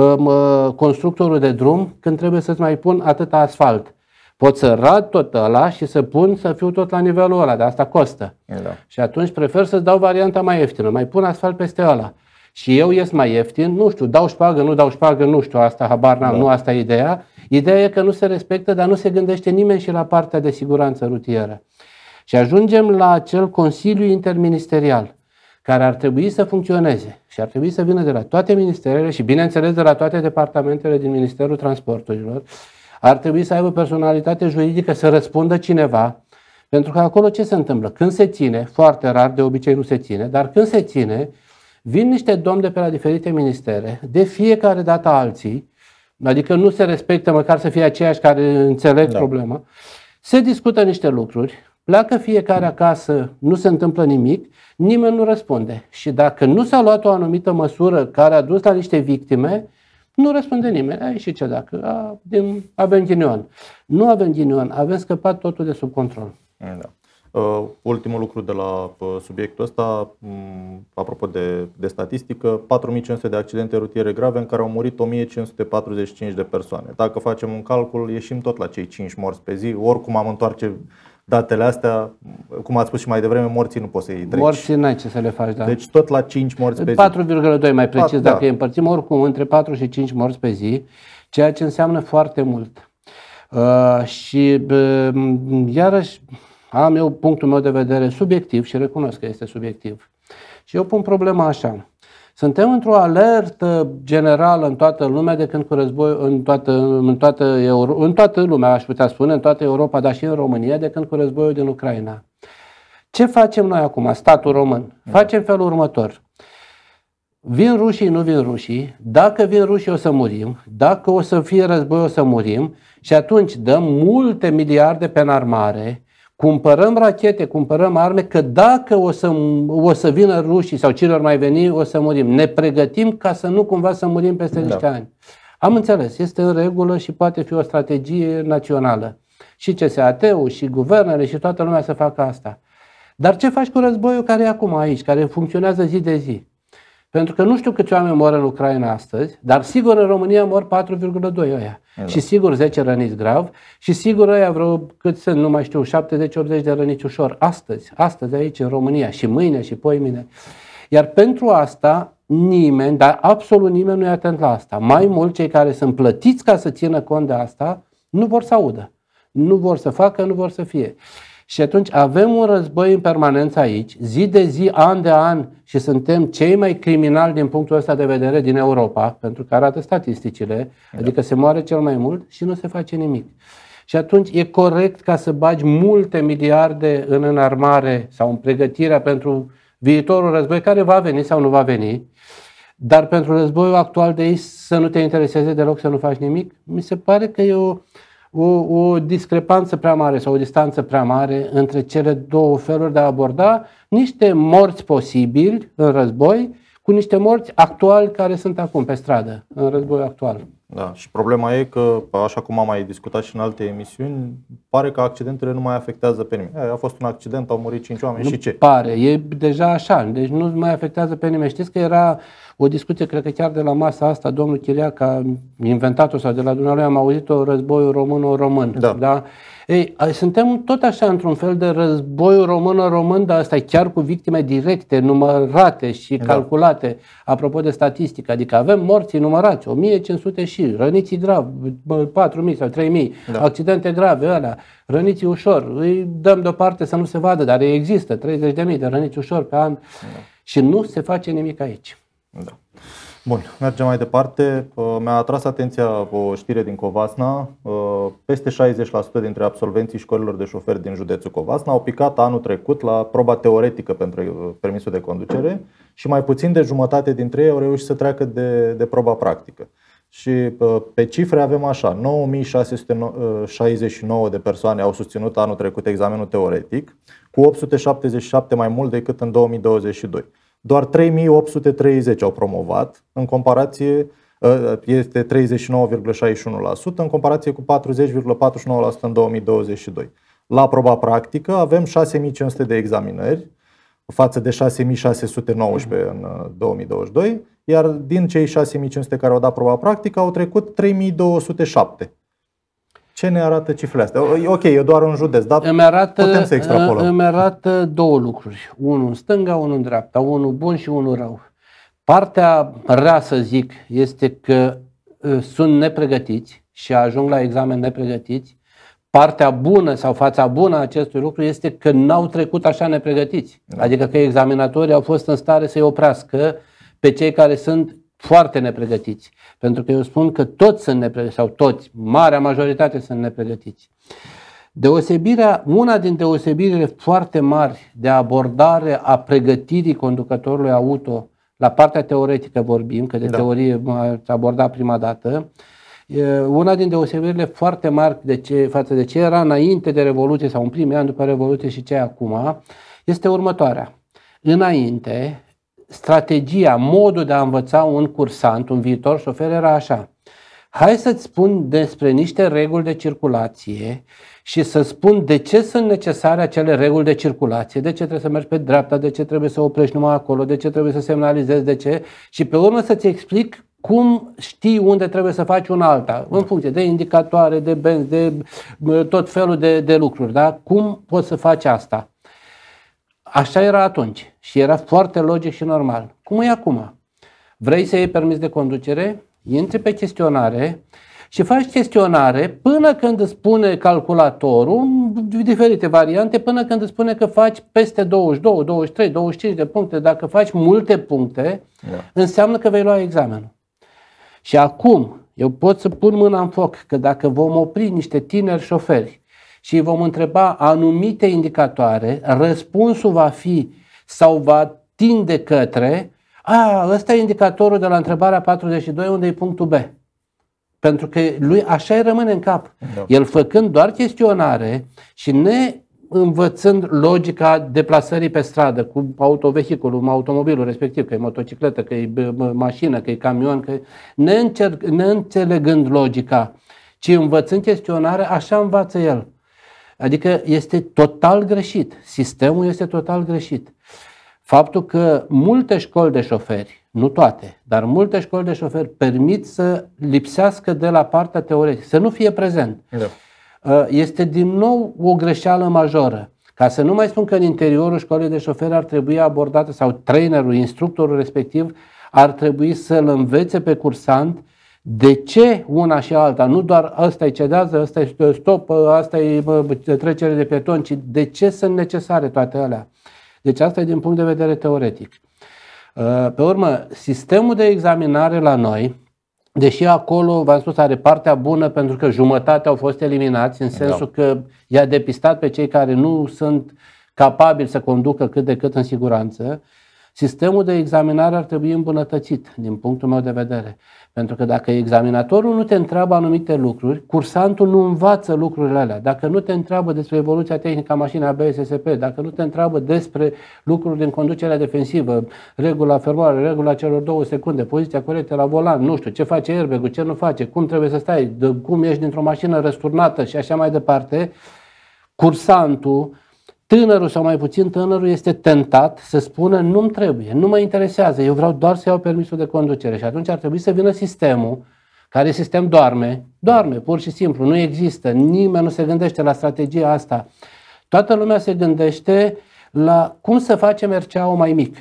constructorul de drum, când trebuie să-ți mai pun atâta asfalt? Pot să rad tot ăla și să pun să fiu tot la nivelul ăla, dar asta costă. Da. Și atunci prefer să-ți dau varianta mai ieftină, mai pun asfalt peste ăla. Și eu ies mai ieftin, nu știu, dau șpagă, nu dau șpagă, nu știu, asta habar n-am, da. Nu asta e ideea. Ideea e că nu se respectă, dar nu se gândește nimeni și la partea de siguranță rutieră. Și ajungem la acel Consiliu Interministerial, care ar trebui să funcționeze și ar trebui să vină de la toate ministerele și, bineînțeles, de la toate departamentele din Ministerul Transporturilor. Ar trebui să aibă personalitate juridică, să răspundă cineva, pentru că acolo ce se întâmplă? Când se ține, foarte rar, de obicei nu se ține, dar când se ține, vin niște domni de pe la diferite ministere, de fiecare dată alții, adică nu se respectă măcar să fie aceiași care înțeleg da. Problema, se discută niște lucruri, pleacă fiecare acasă, nu se întâmplă nimic, nimeni nu răspunde. Și dacă nu s-a luat o anumită măsură care a dus la niște victime, nu răspunde nimeni. Ai și ce dacă? A, din, avem ghinion. Nu avem ghinion, avem scăpat totul de sub control. Da. Uh, ultimul lucru de la uh, subiectul ăsta, um, apropo de, de statistică, patru mii cinci sute de accidente rutiere grave în care au murit o mie cinci sute patruzeci și cinci de persoane. Dacă facem un calcul, ieșim tot la cei cinci morți pe zi. Oricum am întoarce datele astea, cum ați spus și mai devreme, morții nu poți să-i treci. Morții n-ai ce să le faci, da. Deci tot la cinci morți pe zi. patru virgulă doi mai precis, Pat, dacă da. îi împărțim oricum între patru și cinci morți pe zi, ceea ce înseamnă foarte mult. Uh, și uh, iarăși am eu punctul meu de vedere subiectiv și recunosc că este subiectiv. Și eu pun problema așa. Suntem într-o alertă generală în toată lumea de când cu război, în toată, în, toată Euro, în toată lumea, aș putea spune, în toată Europa, dar și în România, de când cu războiul din Ucraina. Ce facem noi acum, statul român? Facem felul următor. Vin rușii, nu vin rușii, dacă vin rușii o să murim, dacă o să fie război o să murim și atunci dăm multe miliarde pe înarmare, cumpărăm rachete, cumpărăm arme, că dacă o să, o să vină rușii sau cine or mai veni, o să murim. Ne pregătim ca să nu cumva să murim peste niște da. Ani. Am înțeles, este în regulă și poate fi o strategie națională. Și C S A T-ul, și guvernele, și toată lumea să facă asta. Dar ce faci cu războiul care e acum aici, care funcționează zi de zi? Pentru că nu știu câți oameni mor în Ucraina astăzi, dar sigur în România mor patru virgulă doi ăia. Da. Și sigur zece răniți grav și sigur ăia vreo, cât sunt, nu mai știu, șaptezeci optzeci de răniți ușor. Astăzi, astăzi aici în România și mâine și poimine. Iar pentru asta nimeni, dar absolut nimeni nu e atent la asta. Mai mult cei care sunt plătiți ca să țină cont de asta, nu vor să audă. Nu vor să facă, nu vor să fie. Și atunci avem un război în permanență aici, zi de zi, an de an, și suntem cei mai criminali din punctul ăsta de vedere din Europa, pentru că arată statisticile, da. Adică se moare cel mai mult și nu se face nimic. Și atunci e corect ca să bagi multe miliarde în înarmare sau în pregătirea pentru viitorul război care va veni sau nu va veni, dar pentru războiul actual de aici să nu te intereseze deloc, să nu faci nimic, mi se pare că e o... O, o discrepanță prea mare sau o distanță prea mare între cele două feluri de a aborda niște morți posibili în război cu niște morți actuali care sunt acum pe stradă, în războiul actual. Da, și problema e că, așa cum am mai discutat și în alte emisiuni, pare că accidentele nu mai afectează pe nimeni. A fost un accident, au murit cinci oameni nu și ce? Pare, e deja așa, deci nu mai afectează pe nimeni. Știți că era o discuție, cred că chiar de la masa asta, domnul Chiriac a inventat-o sau de la dumnealui am auzit-o, războiul român-român. Da. Da? Ei, suntem tot așa într-un fel de războiul român-român, dar asta e chiar cu victime directe, numărate și calculate, da. Apropo de statistică, adică avem morții numărați, o mie cinci sute și și răniții grav, patru mii sau trei mii, da. Accidente grave, alea, răniții ușor, îi dăm deoparte să nu se vadă, dar există treizeci de mii de răniți ușor pe an, da. Și nu se face nimic aici. Da. Bun, mergem mai departe. Mi-a atras atenția o știre din Covasna. Peste șaizeci la sută dintre absolvenții școlilor de șoferi din județul Covasna au picat anul trecut la proba teoretică pentru permisul de conducere și mai puțin de jumătate dintre ei au reușit să treacă de, de proba practică. Și pe cifre avem așa: nouă mii șase sute șaizeci și nouă de persoane au susținut anul trecut examenul teoretic, cu opt sute șaptezeci și șapte mai mult decât în două mii douăzeci și doi. Doar trei mii opt sute treizeci au promovat, în comparație este treizeci și nouă virgulă șaizeci și unu la sută, în comparație cu patruzeci virgulă patruzeci și nouă la sută în două mii douăzeci și doi. La proba practică avem șase mii cinci sute de examinări față de șase mii șase sute nouăsprezece în două mii douăzeci și doi, iar din cei șase mii cinci sute care au dat proba practică au trecut trei mii două sute șapte. Ce ne arată cifrele astea? Ok, e doar un județ, dar îmi arată, putem să extrapolăm. Îmi arată două lucruri. Unul în stânga, unul în dreapta, unul bun și unul rău. Partea rea, să zic, este că uh, sunt nepregătiți și ajung la examen nepregătiți. Partea bună sau fața bună a acestui lucru este că n-au trecut așa nepregătiți. Da. Adică că examinatorii au fost în stare să-i oprească pe cei care sunt foarte nepregătiți. Pentru că eu spun că toți sunt nepregătiți, sau toți, marea majoritate sunt nepregătiți. Deosebirea, una din deosebirile foarte mari de abordare a pregătirii conducătorului auto, la partea teoretică vorbim, că de da. teorie ați abordat prima dată, una din deosebirile foarte mari de ce, față de ce era înainte de Revoluție sau în primii ani după Revoluție și ce e acum, este următoarea. Înainte, strategia, modul de a învăța un cursant, un viitor șofer era așa: hai să-ți spun despre niște reguli de circulație și să spun de ce sunt necesare acele reguli de circulație, de ce trebuie să mergi pe dreapta, de ce trebuie să oprești numai acolo, de ce trebuie să semnalizezi, de ce, și pe urmă să-ți explic cum știi unde trebuie să faci una alta, în funcție de indicatoare, de benzi, de tot felul de, de lucruri, da? Cum poți să faci asta? Așa era atunci și era foarte logic și normal. Cum e acum? Vrei să iei permis de conducere, intri pe chestionare și faci chestionare până când îți spune calculatorul, diferite variante, până când îți spune că faci peste douăzeci și doi, douăzeci și trei, douăzeci și cinci de puncte. Dacă faci multe puncte, da. Înseamnă că vei lua examenul. Și acum, eu pot să pun mâna în foc că dacă vom opri niște tineri șoferi și îi vom întreba anumite indicatoare, răspunsul va fi sau va tinde către: a, ăsta e indicatorul de la întrebarea patruzeci și doi, unde e punctul B. Pentru că lui așa îi rămâne în cap. Da. El făcând doar chestionare și ne învățând logica deplasării pe stradă cu autovehiculul, cu automobilul respectiv, că e motocicletă, că e mașină, că e camion, că neînțelegând logica, ci învățând chestionare, așa învață el. Adică este total greșit. Sistemul este total greșit. Faptul că multe școli de șoferi, nu toate, dar multe școli de șoferi permit să lipsească de la partea teoretică, să nu fie prezent, da. Este din nou o greșeală majoră. Ca să nu mai spun că în interiorul școlii de șoferi ar trebui abordată, sau trainerul, instructorul respectiv, ar trebui să-l învețe pe cursant de ce una și alta, nu doar ăsta îi cedează, ăsta e stop, ăsta e trecere de pieton, ci de ce sunt necesare toate alea. Deci asta e din punct de vedere teoretic. Pe urmă, sistemul de examinare la noi, deși acolo, v-am spus, are partea bună pentru că jumătate au fost eliminați, în sensul da. Că i-a depistat pe cei care nu sunt capabili să conducă cât de cât în siguranță, sistemul de examinare ar trebui îmbunătățit, din punctul meu de vedere. Pentru că dacă examinatorul nu te întreabă anumite lucruri, cursantul nu învață lucrurile alea. Dacă nu te întreabă despre evoluția tehnică a mașinii A B S S P, dacă nu te întreabă despre lucruri din conducerea defensivă, regula fermoare, regula celor două secunde, poziția corectă la volan, nu știu, ce face airbag-ul, ce nu face, cum trebuie să stai, de, cum ieși dintr-o mașină răsturnată și așa mai departe, cursantul, tânărul sau mai puțin tânărul, este tentat să spună: nu-mi trebuie, nu mă interesează, eu vreau doar să iau permisul de conducere. Și atunci ar trebui să vină sistemul, care sistem doarme, doarme, pur și simplu, nu există, nimeni nu se gândește la strategia asta. Toată lumea se gândește la cum să facem R C A-ul mai mic.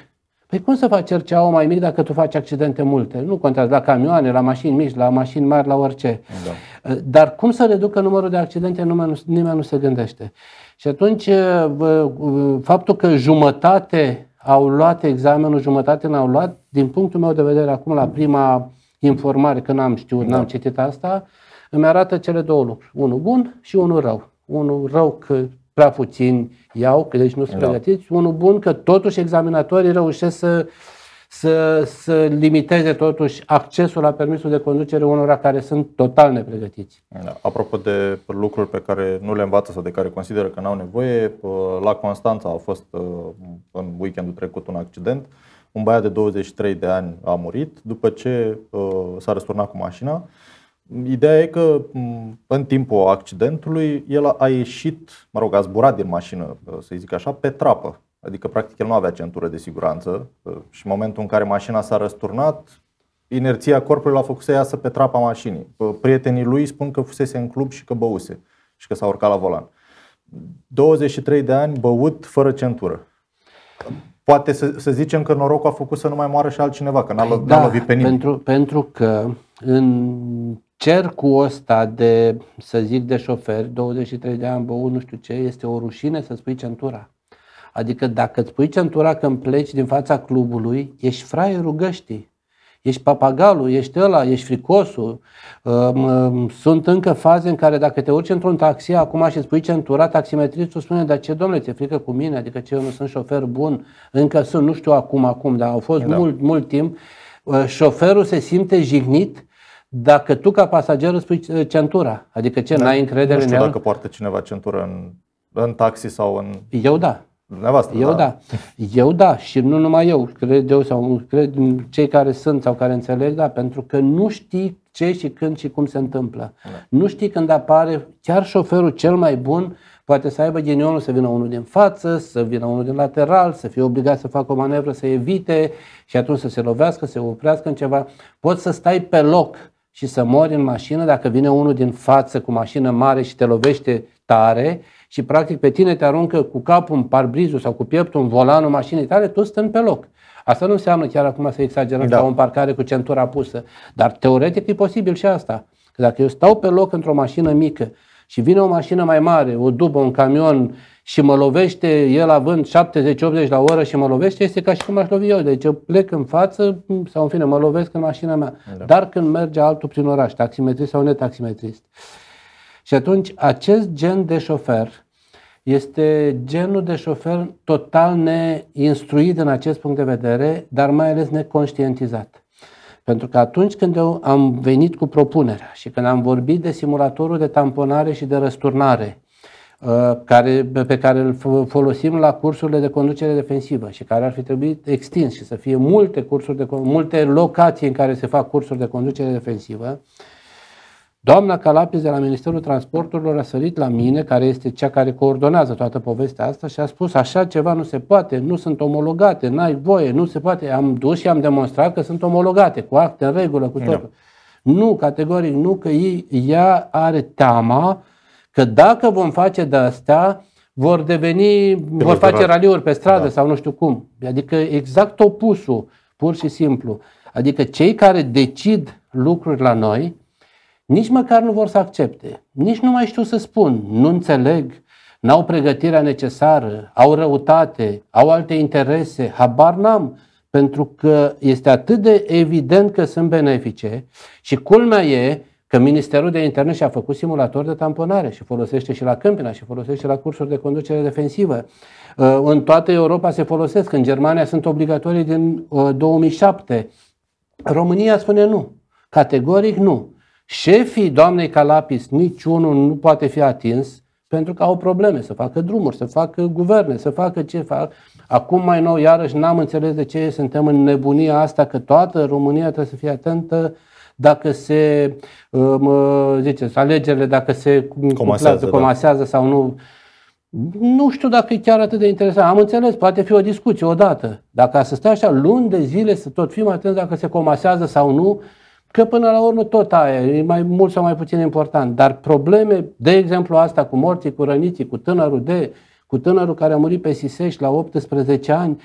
Păi cum să faci R C A-ul mai mic dacă tu faci accidente multe? Nu contează la camioane, la mașini mici, la mașini mari, la orice. Da. Dar cum să reducă numărul de accidente, nimeni nu, nimeni nu se gândește. Și atunci faptul că jumătate au luat examenul, jumătate n-au luat, din punctul meu de vedere acum la prima informare, că n-am știut, da. n-am citit asta, îmi arată cele două lucruri. Unul bun și unul rău. Unul rău că prea puțini iau, că deci nu sunt da. pregătiți. Unul bun că totuși examinatorii reușesc să, să, să limiteze totuși accesul la permisul de conducere unora care sunt total nepregătiți. Da. Apropo de lucruri pe care nu le învață sau de care consideră că n-au nevoie, la Constanța a fost în weekendul trecut un accident. Un băiat de douăzeci și trei de ani a murit după ce s-a răsturnat cu mașina. Ideea e că în timpul accidentului el a ieșit, mă rog, a zburat din mașină, să-i zic așa, pe trapă. Adică practic el nu avea centură de siguranță și în momentul în care mașina s-a răsturnat, inerția corpului l-a făcut să iasă pe trapa mașinii. Prietenii lui spun că fusese în club și că băuse și că s-a urcat la volan. douăzeci și trei de ani băut fără centură. Poate să, să zicem că norocul a făcut să nu mai moară și altcineva, că n-a, da, n-a lovit pe nimeni. Pentru, pentru că în cercul ăsta de, să zic, de șoferi, douăzeci și trei de ani băut, nu știu ce, este o rușine să spui centura. Adică dacă îți pui centura când pleci din fața clubului, ești fraierul găștii. Ești papagalul, ești ăla, ești fricosul. Sunt încă faze în care dacă te urci într-un taxi acum și îți pui centura, taximetristul spune: dar ce, domnule, ți-e frică cu mine? Adică ce, eu nu sunt șofer bun? Încă sunt, nu știu acum, acum, dar au fost da. mult, mult timp. Șoferul se simte jignit dacă tu ca pasager îți pui centura. Adică ce, da. n-ai încredere în el? Nu știu dacă poartă cineva centură în, în taxi sau în... Eu da. Eu da. da. Eu da. Și nu numai eu, cred eu sau cred cei care sunt sau care înțeleg, da, pentru că nu știi ce și când și cum se întâmplă. Da. Nu știi când apare, chiar șoferul cel mai bun poate să aibă ghinionul să vină unul din față, să vină unul din lateral, să fie obligat să facă o manevră, să evite și atunci să se lovească, să se oprească în ceva. Poți să stai pe loc și să mori în mașină dacă vine unul din față cu mașină mare și te lovește tare și practic pe tine te aruncă cu capul în parbrizul sau cu pieptul în volanul mașinii tale, tu stând pe loc. Asta nu înseamnă chiar acum să exagerăm da. sau în parcare cu centura pusă, dar teoretic e posibil și asta. Că dacă eu stau pe loc într-o mașină mică și vine o mașină mai mare, o dubă, un camion și mă lovește el având șaptezeci optzeci la oră și mă lovește, este ca și cum aș lovi eu. Deci eu plec în față sau în fine mă lovesc în mașina mea. Da. Dar când merge altul prin oraș, taximetrist sau netaximetrist. Și atunci acest gen de șofer este genul de șofer total neinstruit în acest punct de vedere, dar mai ales neconștientizat. Pentru că atunci când eu am venit cu propunerea și când am vorbit de simulatorul de tamponare și de răsturnare, care, pe care îl folosim la cursurile de conducere defensivă și care ar fi trebuit extins și să fie multe cursuri de, multe locații în care se fac cursuri de conducere defensivă, doamna Calapis de la Ministerul Transporturilor a sărit la mine, care este cea care coordonează toată povestea asta, și a spus: așa ceva nu se poate, nu sunt omologate, n-ai voie, nu se poate. Am dus și am demonstrat că sunt omologate, cu acte în regulă, cu totul. No. Nu, categoric nu, că ei, ea are teama că dacă vom face de astea, vor deveni, de vor face raliuri pe stradă da. sau nu știu cum. Adică exact opusul, pur și simplu. Adică cei care decid lucruri la noi, nici măcar nu vor să accepte, nici nu mai știu să spun, nu înțeleg, n-au pregătirea necesară, au răutate, au alte interese, habar n-am, pentru că este atât de evident că sunt benefice și culmea e că Ministerul de Interne și-a făcut simulator de tamponare și folosește și la Câmpina și folosește la cursuri de conducere defensivă. În toată Europa se folosesc, în Germania sunt obligatorii din două mii șapte. România spune nu, categoric nu. Șefii doamnei Calapis, niciunul nu poate fi atins pentru că au probleme să facă drumuri, să facă guverne, să facă ce fac. Acum mai nou, iarăși, n-am înțeles de ce suntem în nebunia asta că toată România trebuie să fie atentă dacă se, mă, ziceți, alegerile, dacă se comasează, da. comasează sau nu. Nu știu dacă e chiar atât de interesant. Am înțeles, poate fi o discuție odată. Dacă să stai așa luni de zile să tot fim atenți dacă se comasează sau nu, că până la urmă tot aia, e mai mult sau mai puțin important. Dar probleme, de exemplu asta cu morții, cu răniții, cu tânărul de, cu tânărul care a murit pe Sisești la optsprezece ani,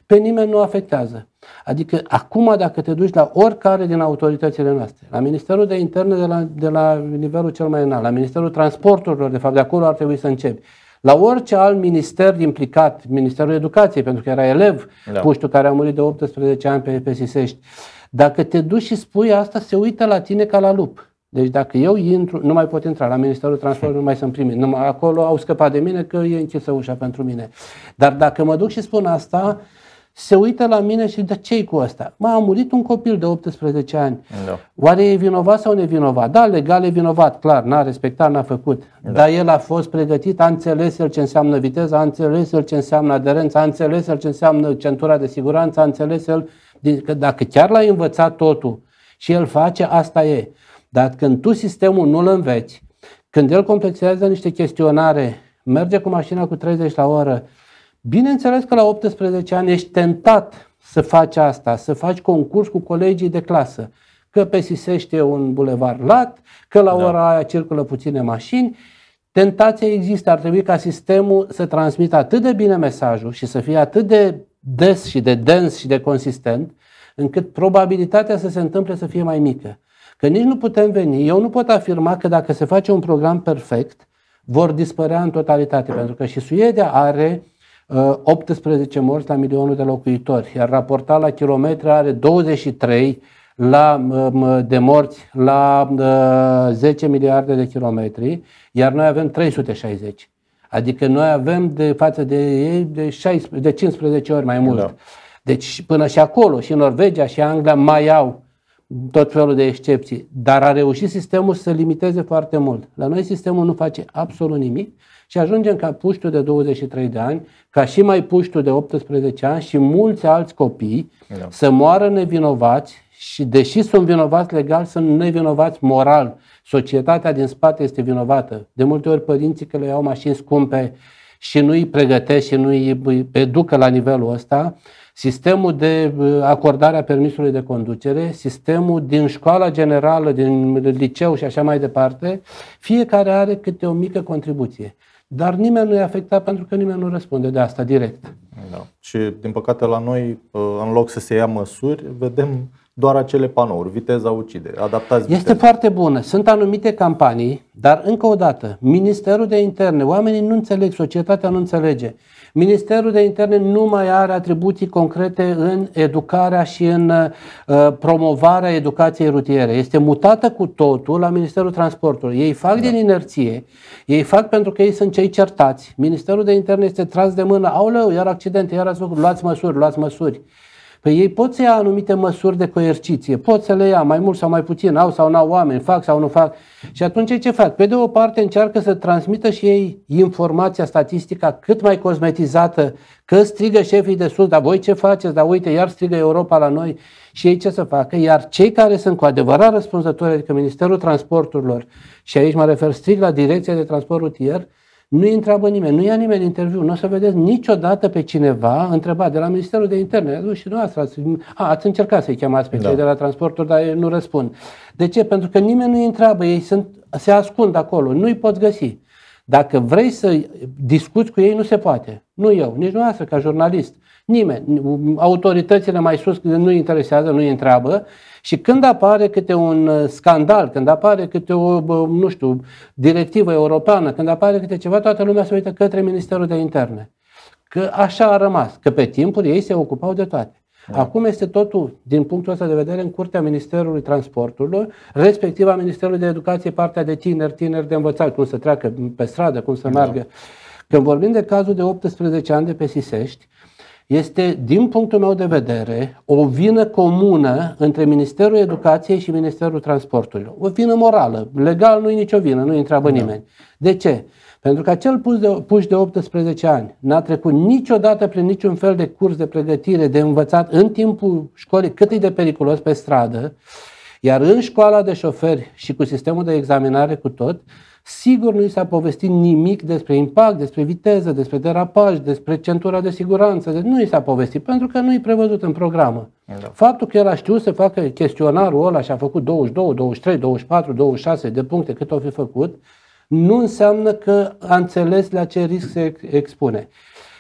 pe nimeni nu afectează. Adică acum dacă te duci la oricare din autoritățile noastre, la Ministerul de Interne de la, de la nivelul cel mai înalt, la Ministerul Transporturilor, de fapt de acolo ar trebui să începi, la orice alt minister implicat, Ministerul Educației, pentru că era elev, da. Puștiu care a murit de optsprezece ani pe, pe Sisești, dacă te duci și spui asta, se uită la tine ca la lup. Deci dacă eu intru, nu mai pot intra la Ministerul Transportului, nu mai sunt primit. Numai acolo au scăpat de mine că e închisă ușa pentru mine. Dar dacă mă duc și spun asta, se uită la mine și de ce-i cu asta? Mă, a murit un copil de optsprezece ani. Da. Oare e vinovat sau nevinovat? Da, legal e vinovat, clar, n-a respectat, n-a făcut. Da. Dar el a fost pregătit, a înțeles el ce înseamnă viteză, a înțeles el ce înseamnă aderență, a înțeles el ce înseamnă centura de siguranță, a înțeles el că dacă chiar l-ai învățat totul și el face, asta e. Dar când tu sistemul nu-l înveți, când el complexează niște chestionare, merge cu mașina cu treizeci la oră, bineînțeles că la optsprezece ani ești tentat să faci asta, să faci concurs cu colegii de clasă, că pe Sisești e un bulevard lat, că la ora da. aia circulă puține mașini. Tentația există, ar trebui ca sistemul să transmită atât de bine mesajul și să fie atât de des și de dens și de consistent, încât probabilitatea să se întâmple să fie mai mică. Că nici nu putem veni, eu nu pot afirma că dacă se face un program perfect, vor dispărea în totalitate, pentru că și Suedia are uh, optsprezece morți la milionul de locuitori, iar raportat la kilometri are douăzeci și trei la, uh, de morți la uh, zece miliarde de kilometri, iar noi avem trei sute șaizeci. Adică noi avem de față de ei de, șaisprezece, de cincisprezece ori mai mult. Da. Deci până și acolo, și Norvegia și Anglia mai au tot felul de excepții, dar a reușit sistemul să limiteze foarte mult. La noi sistemul nu face absolut nimic și ajungem ca puștul de douăzeci și trei de ani, ca și mai puștul de optsprezece ani și mulți alți copii da. să moară nevinovați și deși sunt vinovați legal, sunt nevinovați moral. Societatea din spate este vinovată. De multe ori părinții că le iau mașini scumpe și nu îi pregătesc și nu îi educă la nivelul ăsta, sistemul de acordare a permisului de conducere, sistemul din școala generală, din liceu și așa mai departe, fiecare are câte o mică contribuție. Dar nimeni nu e afectat pentru că nimeni nu răspunde de asta direct. Da. Și din păcate la noi, în loc să se ia măsuri, vedem doar acele panouri, viteza ucide, adaptați viteza. Este foarte bună. Sunt anumite campanii, dar încă o dată, Ministerul de Interne, oamenii nu înțeleg, societatea nu înțelege. Ministerul de Interne nu mai are atribuții concrete în educarea și în uh, promovarea educației rutiere. Este mutată cu totul la Ministerul Transportului. Ei fac da. din inerție, ei fac pentru că ei sunt cei certați. Ministerul de Interne este tras de mână, aoleu, iar accidente, iar ați făcut, luați măsuri, luați măsuri. Păi ei pot să ia anumite măsuri de coerciție, pot să le ia mai mult sau mai puțin, au sau n-au oameni, fac sau nu fac. Și atunci ce fac? Pe de o parte încearcă să transmită și ei informația statistică cât mai cosmetizată, că strigă șefii de sus, dar voi ce faceți? Dar uite, iar strigă Europa la noi. Și ei ce să facă? Iar cei care sunt cu adevărat răspunzători, adică Ministerul Transporturilor, și aici mă refer strict la Direcția de Transport Rutier, nu îi întreabă nimeni, nu ia nimeni interviu, nu o să vedeți niciodată pe cineva întrebat de la Ministerul de Interne. Nu, și noastră ați, a, ați încercat să-i chemați pe da. cei de la transporturi, dar ei nu răspund. De ce? Pentru că nimeni nu îi întreabă, ei sunt, se ascund acolo, nu îi poți găsi. Dacă vrei să discuți cu ei, nu se poate. Nu eu, nici noastră ca jurnalist. Nimeni. Autoritățile mai sus nu îi interesează, nu îi întreabă. Și când apare câte un scandal, când apare câte o, nu știu, directivă europeană, când apare câte ceva, toată lumea se uită către Ministerul de Interne. Că așa a rămas, că pe timpuri ei se ocupau de toate. Da. Acum este totul, din punctul ăsta de vedere, în curtea Ministerului Transporturilor, respectiv a Ministerului de Educație, partea de tineri, tineri de învățat, cum să treacă pe stradă, cum să meargă. Da. Când vorbim de cazul de optsprezece ani de pe Sisești, este, din punctul meu de vedere, o vină comună între Ministerul Educației și Ministerul Transporturilor. O vină morală. Legal nu e nicio vină, nu îi întreabă da. nimeni. De ce? Pentru că acel puș de, puș de optsprezece ani n-a trecut niciodată prin niciun fel de curs de pregătire, de învățat în timpul școlii cât e de periculos pe stradă, iar în școala de șoferi și cu sistemul de examinare cu tot, sigur nu i s-a povestit nimic despre impact, despre viteză, despre derapaj, despre centura de siguranță. Deci nu i s-a povestit pentru că nu e prevăzut în programă. Da. Faptul că el a știut să facă chestionarul ăla și a făcut douăzeci și doi, douăzeci și trei, douăzeci și patru, douăzeci și șase de puncte cât o fi făcut, nu înseamnă că a înțeles la ce risc se expune.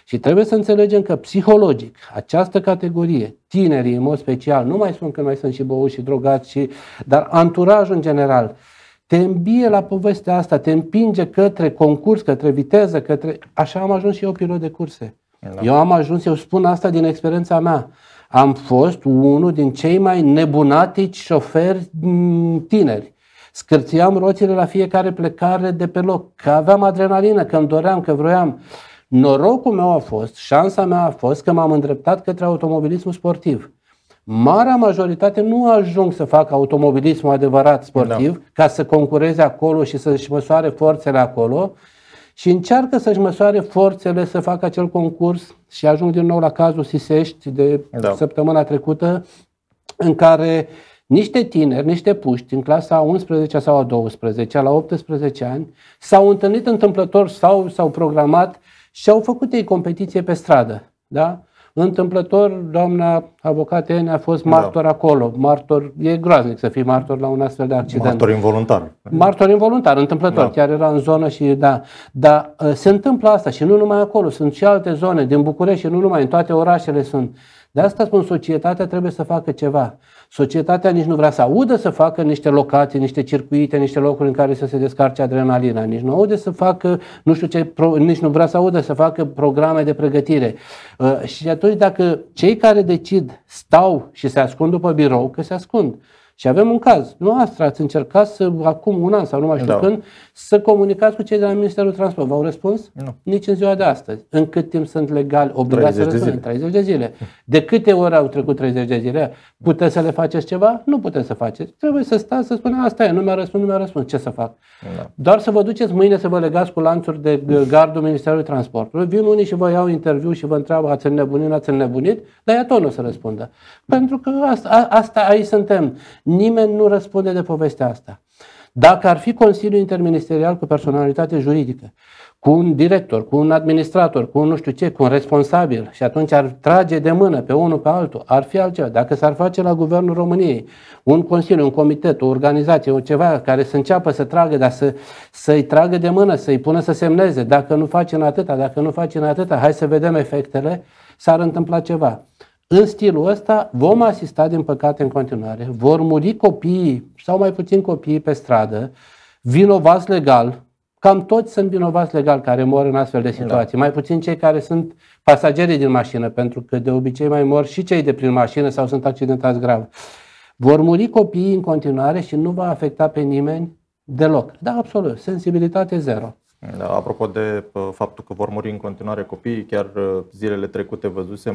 Și trebuie să înțelegem că psihologic această categorie, tinerii în mod special, nu mai spun că mai sunt și băuți și drogați, și, dar anturajul în general, te îmbie la povestea asta, te împinge către concurs, către viteză, către... Așa am ajuns și eu pilot de curse. Da. Eu am ajuns, eu spun asta din experiența mea. Am fost unul din cei mai nebunatici șoferi tineri. Scârțiam roțile la fiecare plecare de pe loc, că aveam adrenalină, că îmi doream, că vroiam. Norocul meu a fost, șansa mea a fost că m-am îndreptat către automobilismul sportiv. Marea majoritate nu ajung să facă automobilismul adevărat sportiv, da, ca să concureze acolo și să-și măsoare forțele acolo, și încearcă să-și măsoare forțele să facă acel concurs și ajung din nou la cazul Sisești de da. săptămâna trecută, în care niște tineri, niște puști în clasa a unsprezecea sau a douăsprezecea, la optsprezece ani, s-au întâlnit întâmplător sau s-au programat și au făcut ei competiție pe stradă. Da? Întâmplător, doamna avocat Ene a fost martor da. acolo. Martor, e groaznic să fii martor la un astfel de accident. Martor involuntar. Martor involuntar, întâmplător, da. chiar era în zonă și da. Dar se întâmplă asta și nu numai acolo, sunt și alte zone, din București și nu numai, în toate orașele sunt. De asta spun, societatea trebuie să facă ceva. Societatea nici nu vrea să audă să facă niște locații, niște circuite, niște locuri în care să se descarce adrenalina. Nici nu aude să facă, nu știu ce, nici nu vrea să audă să facă programe de pregătire. Uh, și atunci dacă cei care decid stau și se ascund după birou, că se ascund. Și avem un caz. Noastră ați încercat să, acum un an sau nu mai știu da. când, să comunicați cu cei de la Ministerul Transport. V-au răspuns? Nu. Nici în ziua de astăzi. În cât timp sunt legali obligați să răspundă? treizeci de zile. De câte ori au trecut treizeci de zile? Puteți să le faceți ceva? Nu puteți să faceți. Trebuie să stați să spuneți, asta e, nu mi-a răspuns, nu mi-a răspuns. Ce să fac? Da. Doar să vă duceți mâine să vă legați cu lanțuri de gardul Ministerului Transportului. Vin unii și vă iau interviu și vă întreabă, ați înnebunit, ați înnebunit, dar ea tot nu o să răspundă. Pentru că asta, asta aici suntem. Nimeni nu răspunde de povestea asta. Dacă ar fi Consiliul Interministerial cu personalitate juridică, cu un director, cu un administrator, cu un nu știu ce, cu un responsabil, și atunci ar trage de mână pe unul pe altul, ar fi altceva. Dacă s-ar face la Guvernul României un consiliu, un comitet, o organizație, o ceva care să înceapă să tragă, dar să, să-i tragă de mână, să-i pună să semneze, dacă nu face în atâta, dacă nu face în atâta, hai să vedem efectele, s-ar întâmpla ceva. În stilul ăsta vom asista, din păcate, în continuare. Vor muri copiii, sau mai puțin copiii pe stradă, vinovați legal. Cam toți sunt vinovați legal care mor în astfel de situații. Da. Mai puțin cei care sunt pasagerii din mașină, pentru că de obicei mai mor și cei de prin mașină sau sunt accidentați grav. Vor muri copiii în continuare și nu va afecta pe nimeni deloc. Da, absolut. Sensibilitate zero. Da, apropo de faptul că vor muri în continuare copiii, chiar zilele trecute văzusem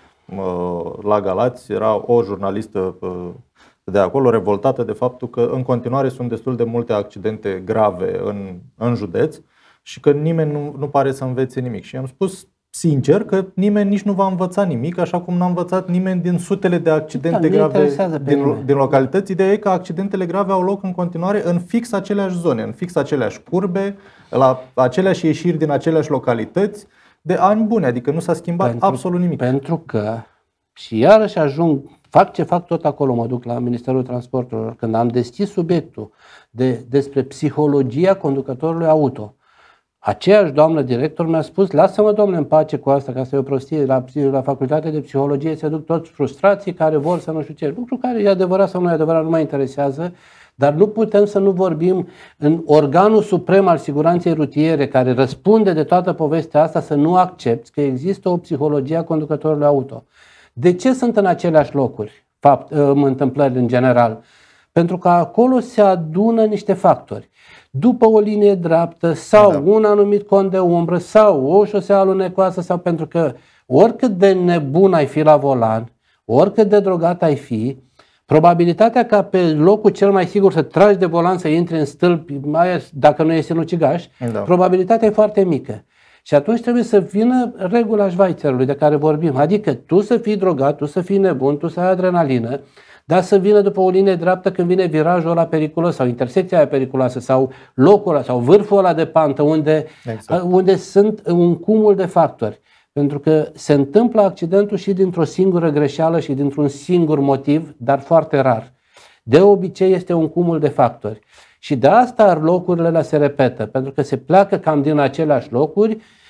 la Galați, era o jurnalistă de acolo revoltată de faptul că în continuare sunt destul de multe accidente grave în, în județ și că nimeni nu, nu pare să învețe nimic. Și am spus sincer că nimeni nici nu va învăța nimic, așa cum n-a învățat nimeni din sutele de accidente da, grave din, din localități. Ideea e că accidentele grave au loc în continuare în fix aceleași zone, în fix aceleași curbe, la aceleași ieșiri din aceleași localități de ani buni, adică nu s-a schimbat pentru, absolut nimic. Pentru că, și iarăși ajung, fac ce fac tot acolo, mă duc la Ministerul Transporturilor, când am deschis subiectul de, despre psihologia conducătorului auto, aceeași doamnă director mi-a spus, lasă-mă domnule în pace cu asta, că asta e o prostie, la, la facultatea de psihologie se duc toți frustrații care vor să nu știu ce, lucru care e adevărat sau nu e adevărat, nu mă interesează. Dar nu putem să nu vorbim în organul suprem al siguranței rutiere care răspunde de toată povestea asta, să nu accepti că există o psihologie a conducătorului auto. De ce sunt în aceleași locuri, fapt, întâmplări în general? Pentru că acolo se adună niște factori. După o linie dreaptă sau da. un anumit cont de umbră sau o șosea alunecoasă, sau pentru că oricât de nebun ai fi la volan, oricât de drogat ai fi, probabilitatea ca pe locul cel mai sigur să tragi de volan, să intri în stâlp, mai ales dacă nu ești sinucigaș, da. probabilitatea e foarte mică. Și atunci trebuie să vină regula Schweizerului de care vorbim. Adică tu să fii drogat, tu să fii nebun, tu să ai adrenalină, dar să vină după o linie dreaptă când vine virajul ăla periculos sau intersecția aia periculoasă sau locul ăla sau vârful ăla de pantă unde, exact. unde sunt un cumul de factori. Pentru că se întâmplă accidentul și dintr-o singură greșeală și dintr-un singur motiv, dar foarte rar. De obicei este un cumul de factori. Și de asta locurile alea se repetă, pentru că se pleacă cam din aceleași locuri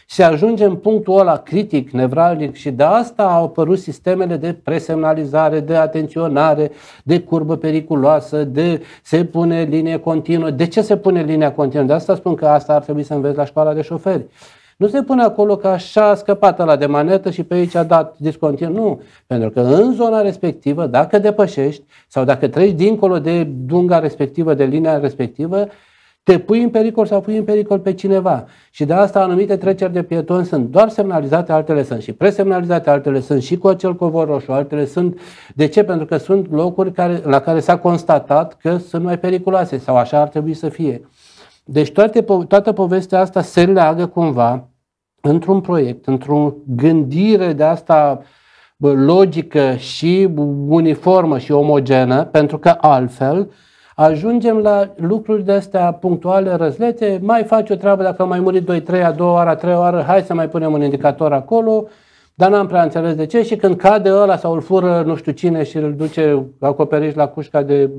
se ajunge în punctul ăla critic, nevralgic și de asta au apărut sistemele de presemnalizare, de atenționare, de curbă periculoasă, de se pune linie continuă. De ce se pune linia continuă? De asta spun că asta ar trebui să înveți la școala de șoferi. Nu se pune acolo că așa a scăpat ăla de manetă și pe aici a dat discontinu. Nu, pentru că în zona respectivă, dacă depășești sau dacă treci dincolo de dunga respectivă, de linia respectivă, te pui în pericol sau pui în pericol pe cineva. Și de asta anumite treceri de pietoni sunt doar semnalizate, altele sunt și presemnalizate, altele sunt și cu acel covor roșu, altele sunt... De ce? Pentru că sunt locuri care, la care s-a constatat că sunt mai periculoase sau așa ar trebui să fie. Deci toate, toată povestea asta se leagă cumva într-un proiect, într-o gândire de asta logică și uniformă și omogenă, pentru că altfel ajungem la lucruri de astea punctuale, răzlete, mai faci o treabă dacă au mai murit doi trei, a doua oară, a treia oară, hai să mai punem un indicator acolo, dar n-am prea înțeles de ce și când cade ăla sau îl fură nu știu cine și îl duce acoperiș la cușca de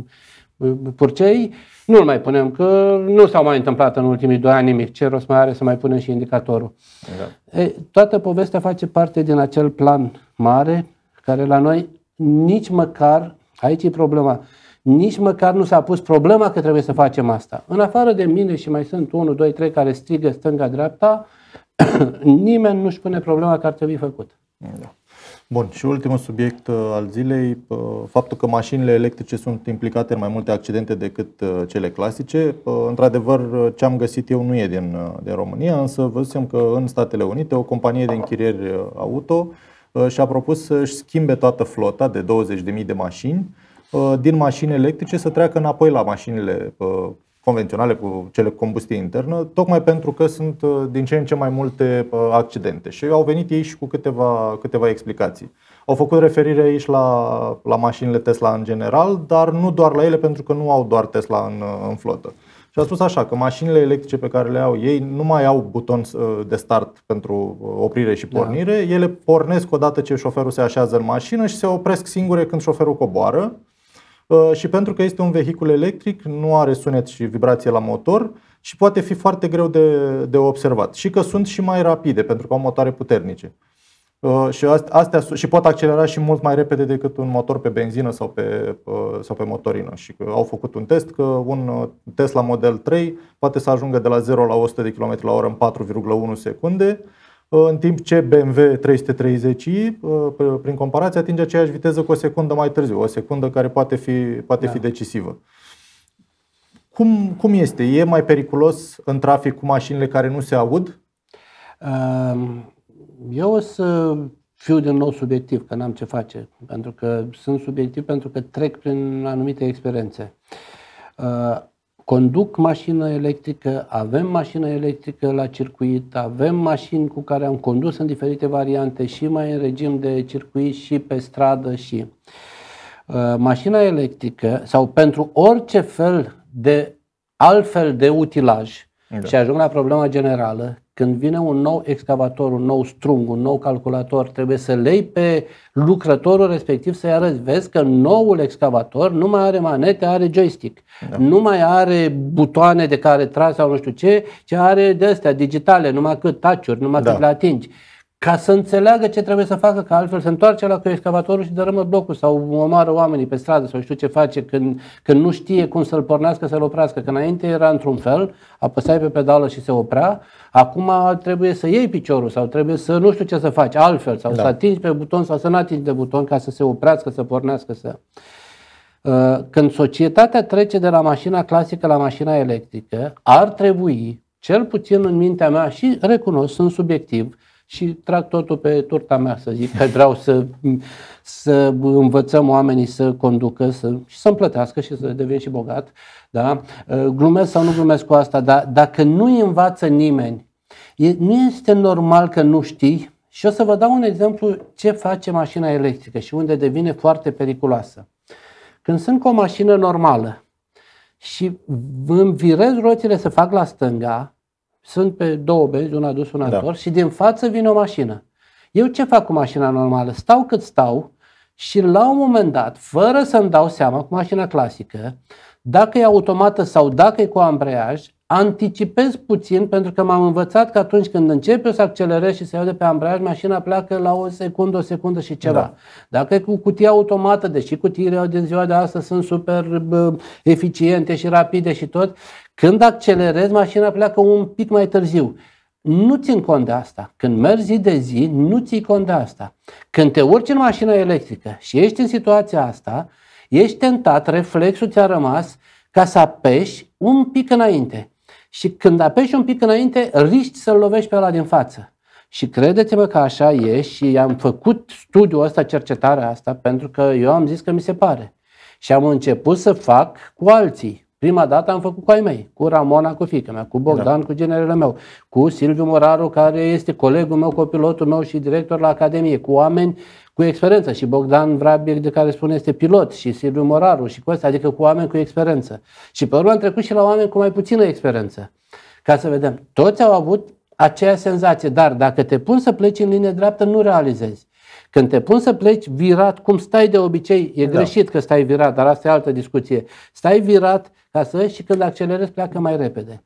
purcei, nu-l mai punem, că nu s-au mai întâmplat în ultimii doi ani nimic. Ce rost mai are să mai punem și indicatorul? Da. E, toată povestea face parte din acel plan mare, care la noi nici măcar, aici e problema, nici măcar nu s-a pus problema că trebuie să facem asta. În afară de mine și mai sunt unu, doi, trei care strigă stânga-dreapta, nimeni nu-și pune problema că ar trebui făcut. Da. Bun, și ultimul subiect al zilei, faptul că mașinile electrice sunt implicate în mai multe accidente decât cele clasice. Într-adevăr, ce am găsit eu nu e din, din România, însă văzusem că în Statele Unite o companie de închirieri auto și-a propus să-și schimbe toată flota de douăzeci de mii de mașini din mașini electrice să treacă înapoi la mașinile convenționale cu cele cu combustie internă, tocmai pentru că sunt din ce în ce mai multe accidente. Și au venit ei și cu câteva, câteva explicații. Au făcut referire aici la, la mașinile Tesla în general, dar nu doar la ele, pentru că nu au doar Tesla în, în flotă. Și a spus așa, că mașinile electrice pe care le au ei nu mai au buton de start pentru oprire și pornire. Da. Ele pornesc odată ce șoferul se așează în mașină și se opresc singure când șoferul coboară. Și pentru că este un vehicul electric, nu are sunet și vibrație la motor și poate fi foarte greu de, de observat. Și că sunt și mai rapide, pentru că au motoare puternice. Și, astea, și pot accelera și mult mai repede decât un motor pe benzină sau pe, sau pe motorină. Și că au făcut un test că un Tesla Model trei poate să ajungă de la zero la o sută de kilometri la oră în patru virgulă unu secunde, în timp ce B M W trei sute treizeci i, prin comparație, atinge aceeași viteză cu o secundă mai târziu, o secundă care poate fi, poate da. fi decisivă. Cum, cum este? E mai periculos în trafic cu mașinile care nu se aud? Eu o să fiu din nou subiectiv, că n-am ce face, pentru că sunt subiectiv pentru că trec prin anumite experiențe. Conduc mașină electrică, avem mașină electrică la circuit, avem mașini cu care am condus în diferite variante și mai în regim de circuit și pe stradă și uh, mașina electrică sau pentru orice fel de altfel de utilaj. Da. Și ajung la problema generală, când vine un nou excavator, un nou strung, un nou calculator, trebuie să lei pe lucrătorul respectiv să-i arăți. Vezi că noul excavator nu mai are manete, are joystick. Da. Nu mai are butoane de care tragi sau nu știu ce, ci are de astea digitale, numai cât touch-uri, numai da. cât le atingi. Ca să înțeleagă ce trebuie să facă, că altfel se întoarce la cu excavatorul și dărâmă blocul sau omoară oamenii pe stradă sau știu ce face când, când nu știe cum să-l pornească, să-l oprească. Că înainte era într-un fel, apăsai pe pedală și se oprea, acum trebuie să iei piciorul sau trebuie să nu știu ce să faci altfel sau da. să atingi pe buton sau să nu atingi de buton ca să se oprească, să pornească. Să... Când societatea trece de la mașina clasică la mașina electrică, ar trebui, cel puțin în mintea mea și recunosc, sunt subiectiv, și trag totul pe turta mea, să zic, că vreau să, să învățăm oamenii să conducă să, și să-mi plătească și să devin și bogat. Da? Glumesc sau nu glumesc cu asta, dar dacă nu îi învață nimeni, e, nu este normal că nu știi. Și o să vă dau un exemplu ce face mașina electrică și unde devine foarte periculoasă. Când sunt cu o mașină normală și îmi virez roțile să fac la stânga, sunt pe două benzi, una dus, una întors, da. și din față vine o mașină. Eu ce fac cu mașina normală? Stau cât stau și la un moment dat, fără să-mi dau seama, cu mașina clasică, dacă e automată sau dacă e cu ambreiaj, anticipez puțin, pentru că m-am învățat că atunci când începe să accelerez și să iau de pe ambreiaj, mașina pleacă la o secundă, o secundă și ceva. Da. Dacă e cu cutie automată, deși cutiile din ziua de astăzi sunt super bă, eficiente și rapide și tot, când accelerez, mașina pleacă un pic mai târziu. Nu țin cont de asta. Când mergi zi de zi, nu ții cont de asta. Când te urci în mașină electrică și ești în situația asta, ești tentat, reflexul ți-a rămas ca să apeși un pic înainte. Și când apeși un pic înainte, riști să-l lovești pe ăla din față. Și credeți-mă că așa e și am făcut studiul ăsta, cercetarea asta, pentru că eu am zis că mi se pare. Și am început să fac cu alții. Prima dată am făcut cu ai mei, cu Ramona, cu fiica mea, cu Bogdan, da. Cu generele meu, cu Silviu Moraru, care este colegul meu, copilotul meu și director la Academie, cu oameni cu experiență, și Bogdan Vrabiec, de care spune este pilot, și Silviu Moraru, și cu ăsta, adică cu oameni cu experiență. Și pe urmă am trecut și la oameni cu mai puțină experiență, ca să vedem. Toți au avut aceeași senzație, dar dacă te pun să pleci în linie dreaptă, nu realizezi. Când te pun să pleci virat, cum stai de obicei, e greșit da. Că stai virat, dar asta e altă discuție. Stai virat ca să și când accelerezi pleacă mai repede.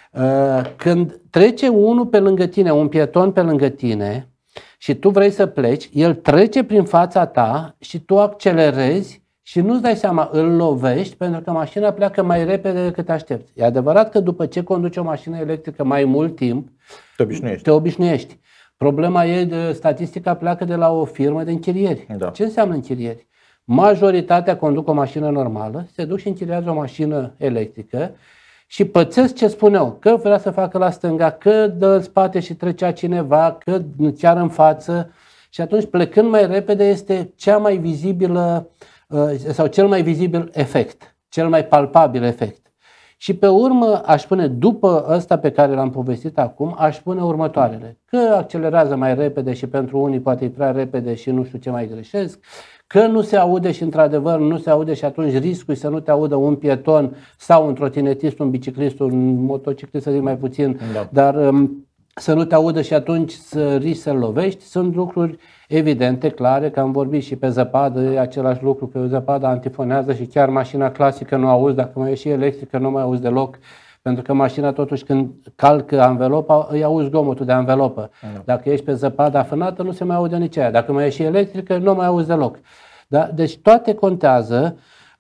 Când trece unul pe lângă tine, un pieton pe lângă tine și tu vrei să pleci, el trece prin fața ta și tu accelerezi și nu-ți dai seama, îl lovești pentru că mașina pleacă mai repede decât te aștepți. E adevărat că după ce conduci o mașină electrică mai mult timp, te obișnuiești. Te obișnuiești. Problema e, de, statistica pleacă de la o firmă de închirieri. Da. Ce înseamnă închirieri? Majoritatea conduc o mașină normală, se duc și închiriază o mașină electrică și pățesc ce spuneau, că vrea să facă la stânga, că dă în spate și trecea cineva, că chiar în față, și atunci plecând mai repede este cea mai vizibilă sau cel mai vizibil efect, cel mai palpabil efect. Și pe urmă, aș spune, după ăsta pe care l-am povestit acum, aș spune următoarele. Că accelerează mai repede și pentru unii poate e prea repede și nu știu ce mai greșesc, că nu se aude și într-adevăr nu se aude și atunci riscul să nu te audă un pieton sau un trotinetist, un biciclist, un motociclist, să zic mai puțin, da. Dar um, să nu te audă și atunci să riști să-l lovești. Sunt lucruri evidente, clare, că am vorbit și pe zăpadă, e același lucru, că zăpada antifonează și chiar mașina clasică nu auzi, dacă mai e și electrică nu mai auzi deloc, pentru că mașina totuși când calcă anvelopa, îi auzi zgomotul de anvelopă. Mm. Dacă ești pe zăpadă afânată, nu se mai aude nici aia. Dacă mai e și electrică, nu mai auzi deloc. Da? Deci toate contează.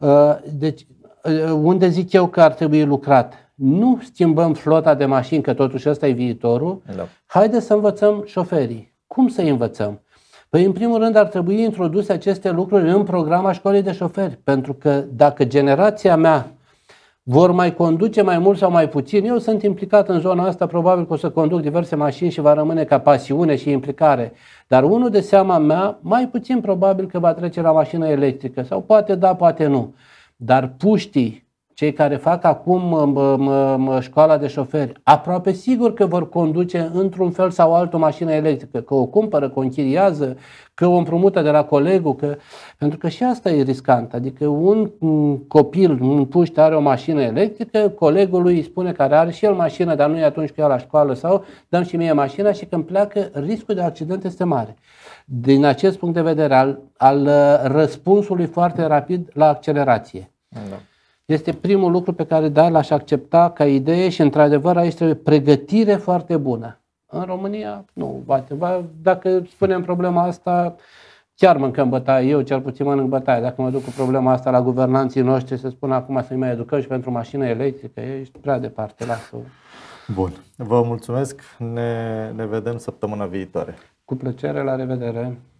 Deci, unde zic eu că ar trebui lucrat? Nu schimbăm flota de mașini, că totuși ăsta e viitorul. Da. Haideți să învățăm șoferii. Cum să-i învățăm? Păi, în primul rând, ar trebui introduse aceste lucruri în programa școlii de șoferi. Pentru că dacă generația mea vor mai conduce mai mult sau mai puțin, eu sunt implicat în zona asta, probabil că o să conduc diverse mașini și va rămâne ca pasiune și implicare. Dar unul de seama mea, mai puțin probabil că va trece la mașină electrică. Sau poate da, poate nu. Dar puștii, cei care fac acum mă, mă, mă, școala de șoferi, aproape sigur că vor conduce într-un fel sau altul o mașină electrică, că o cumpără, că o închiriază, că o împrumută de la colegul, că... pentru că și asta e riscant. Adică un copil, un puște are o mașină electrică, colegul lui îi spune care are și el mașină, dar nu e atunci că e la școală, sau dăm și mie mașina, și când pleacă, riscul de accident este mare. Din acest punct de vedere, al, al răspunsului foarte rapid la accelerație. Da. Este primul lucru pe care da, l-aș accepta ca idee și într-adevăr aici trebuie pregătire foarte bună. În România nu, bate, va, dacă spunem problema asta, chiar mâncăm bătaie, eu cel puțin mănânc bătaie. Dacă mă duc cu problema asta la guvernanții noștri, să spun acum să-i mai educăm și pentru mașină electrică, ești prea departe, lasă-o. Bun, vă mulțumesc, ne, ne vedem săptămâna viitoare. Cu plăcere, la revedere!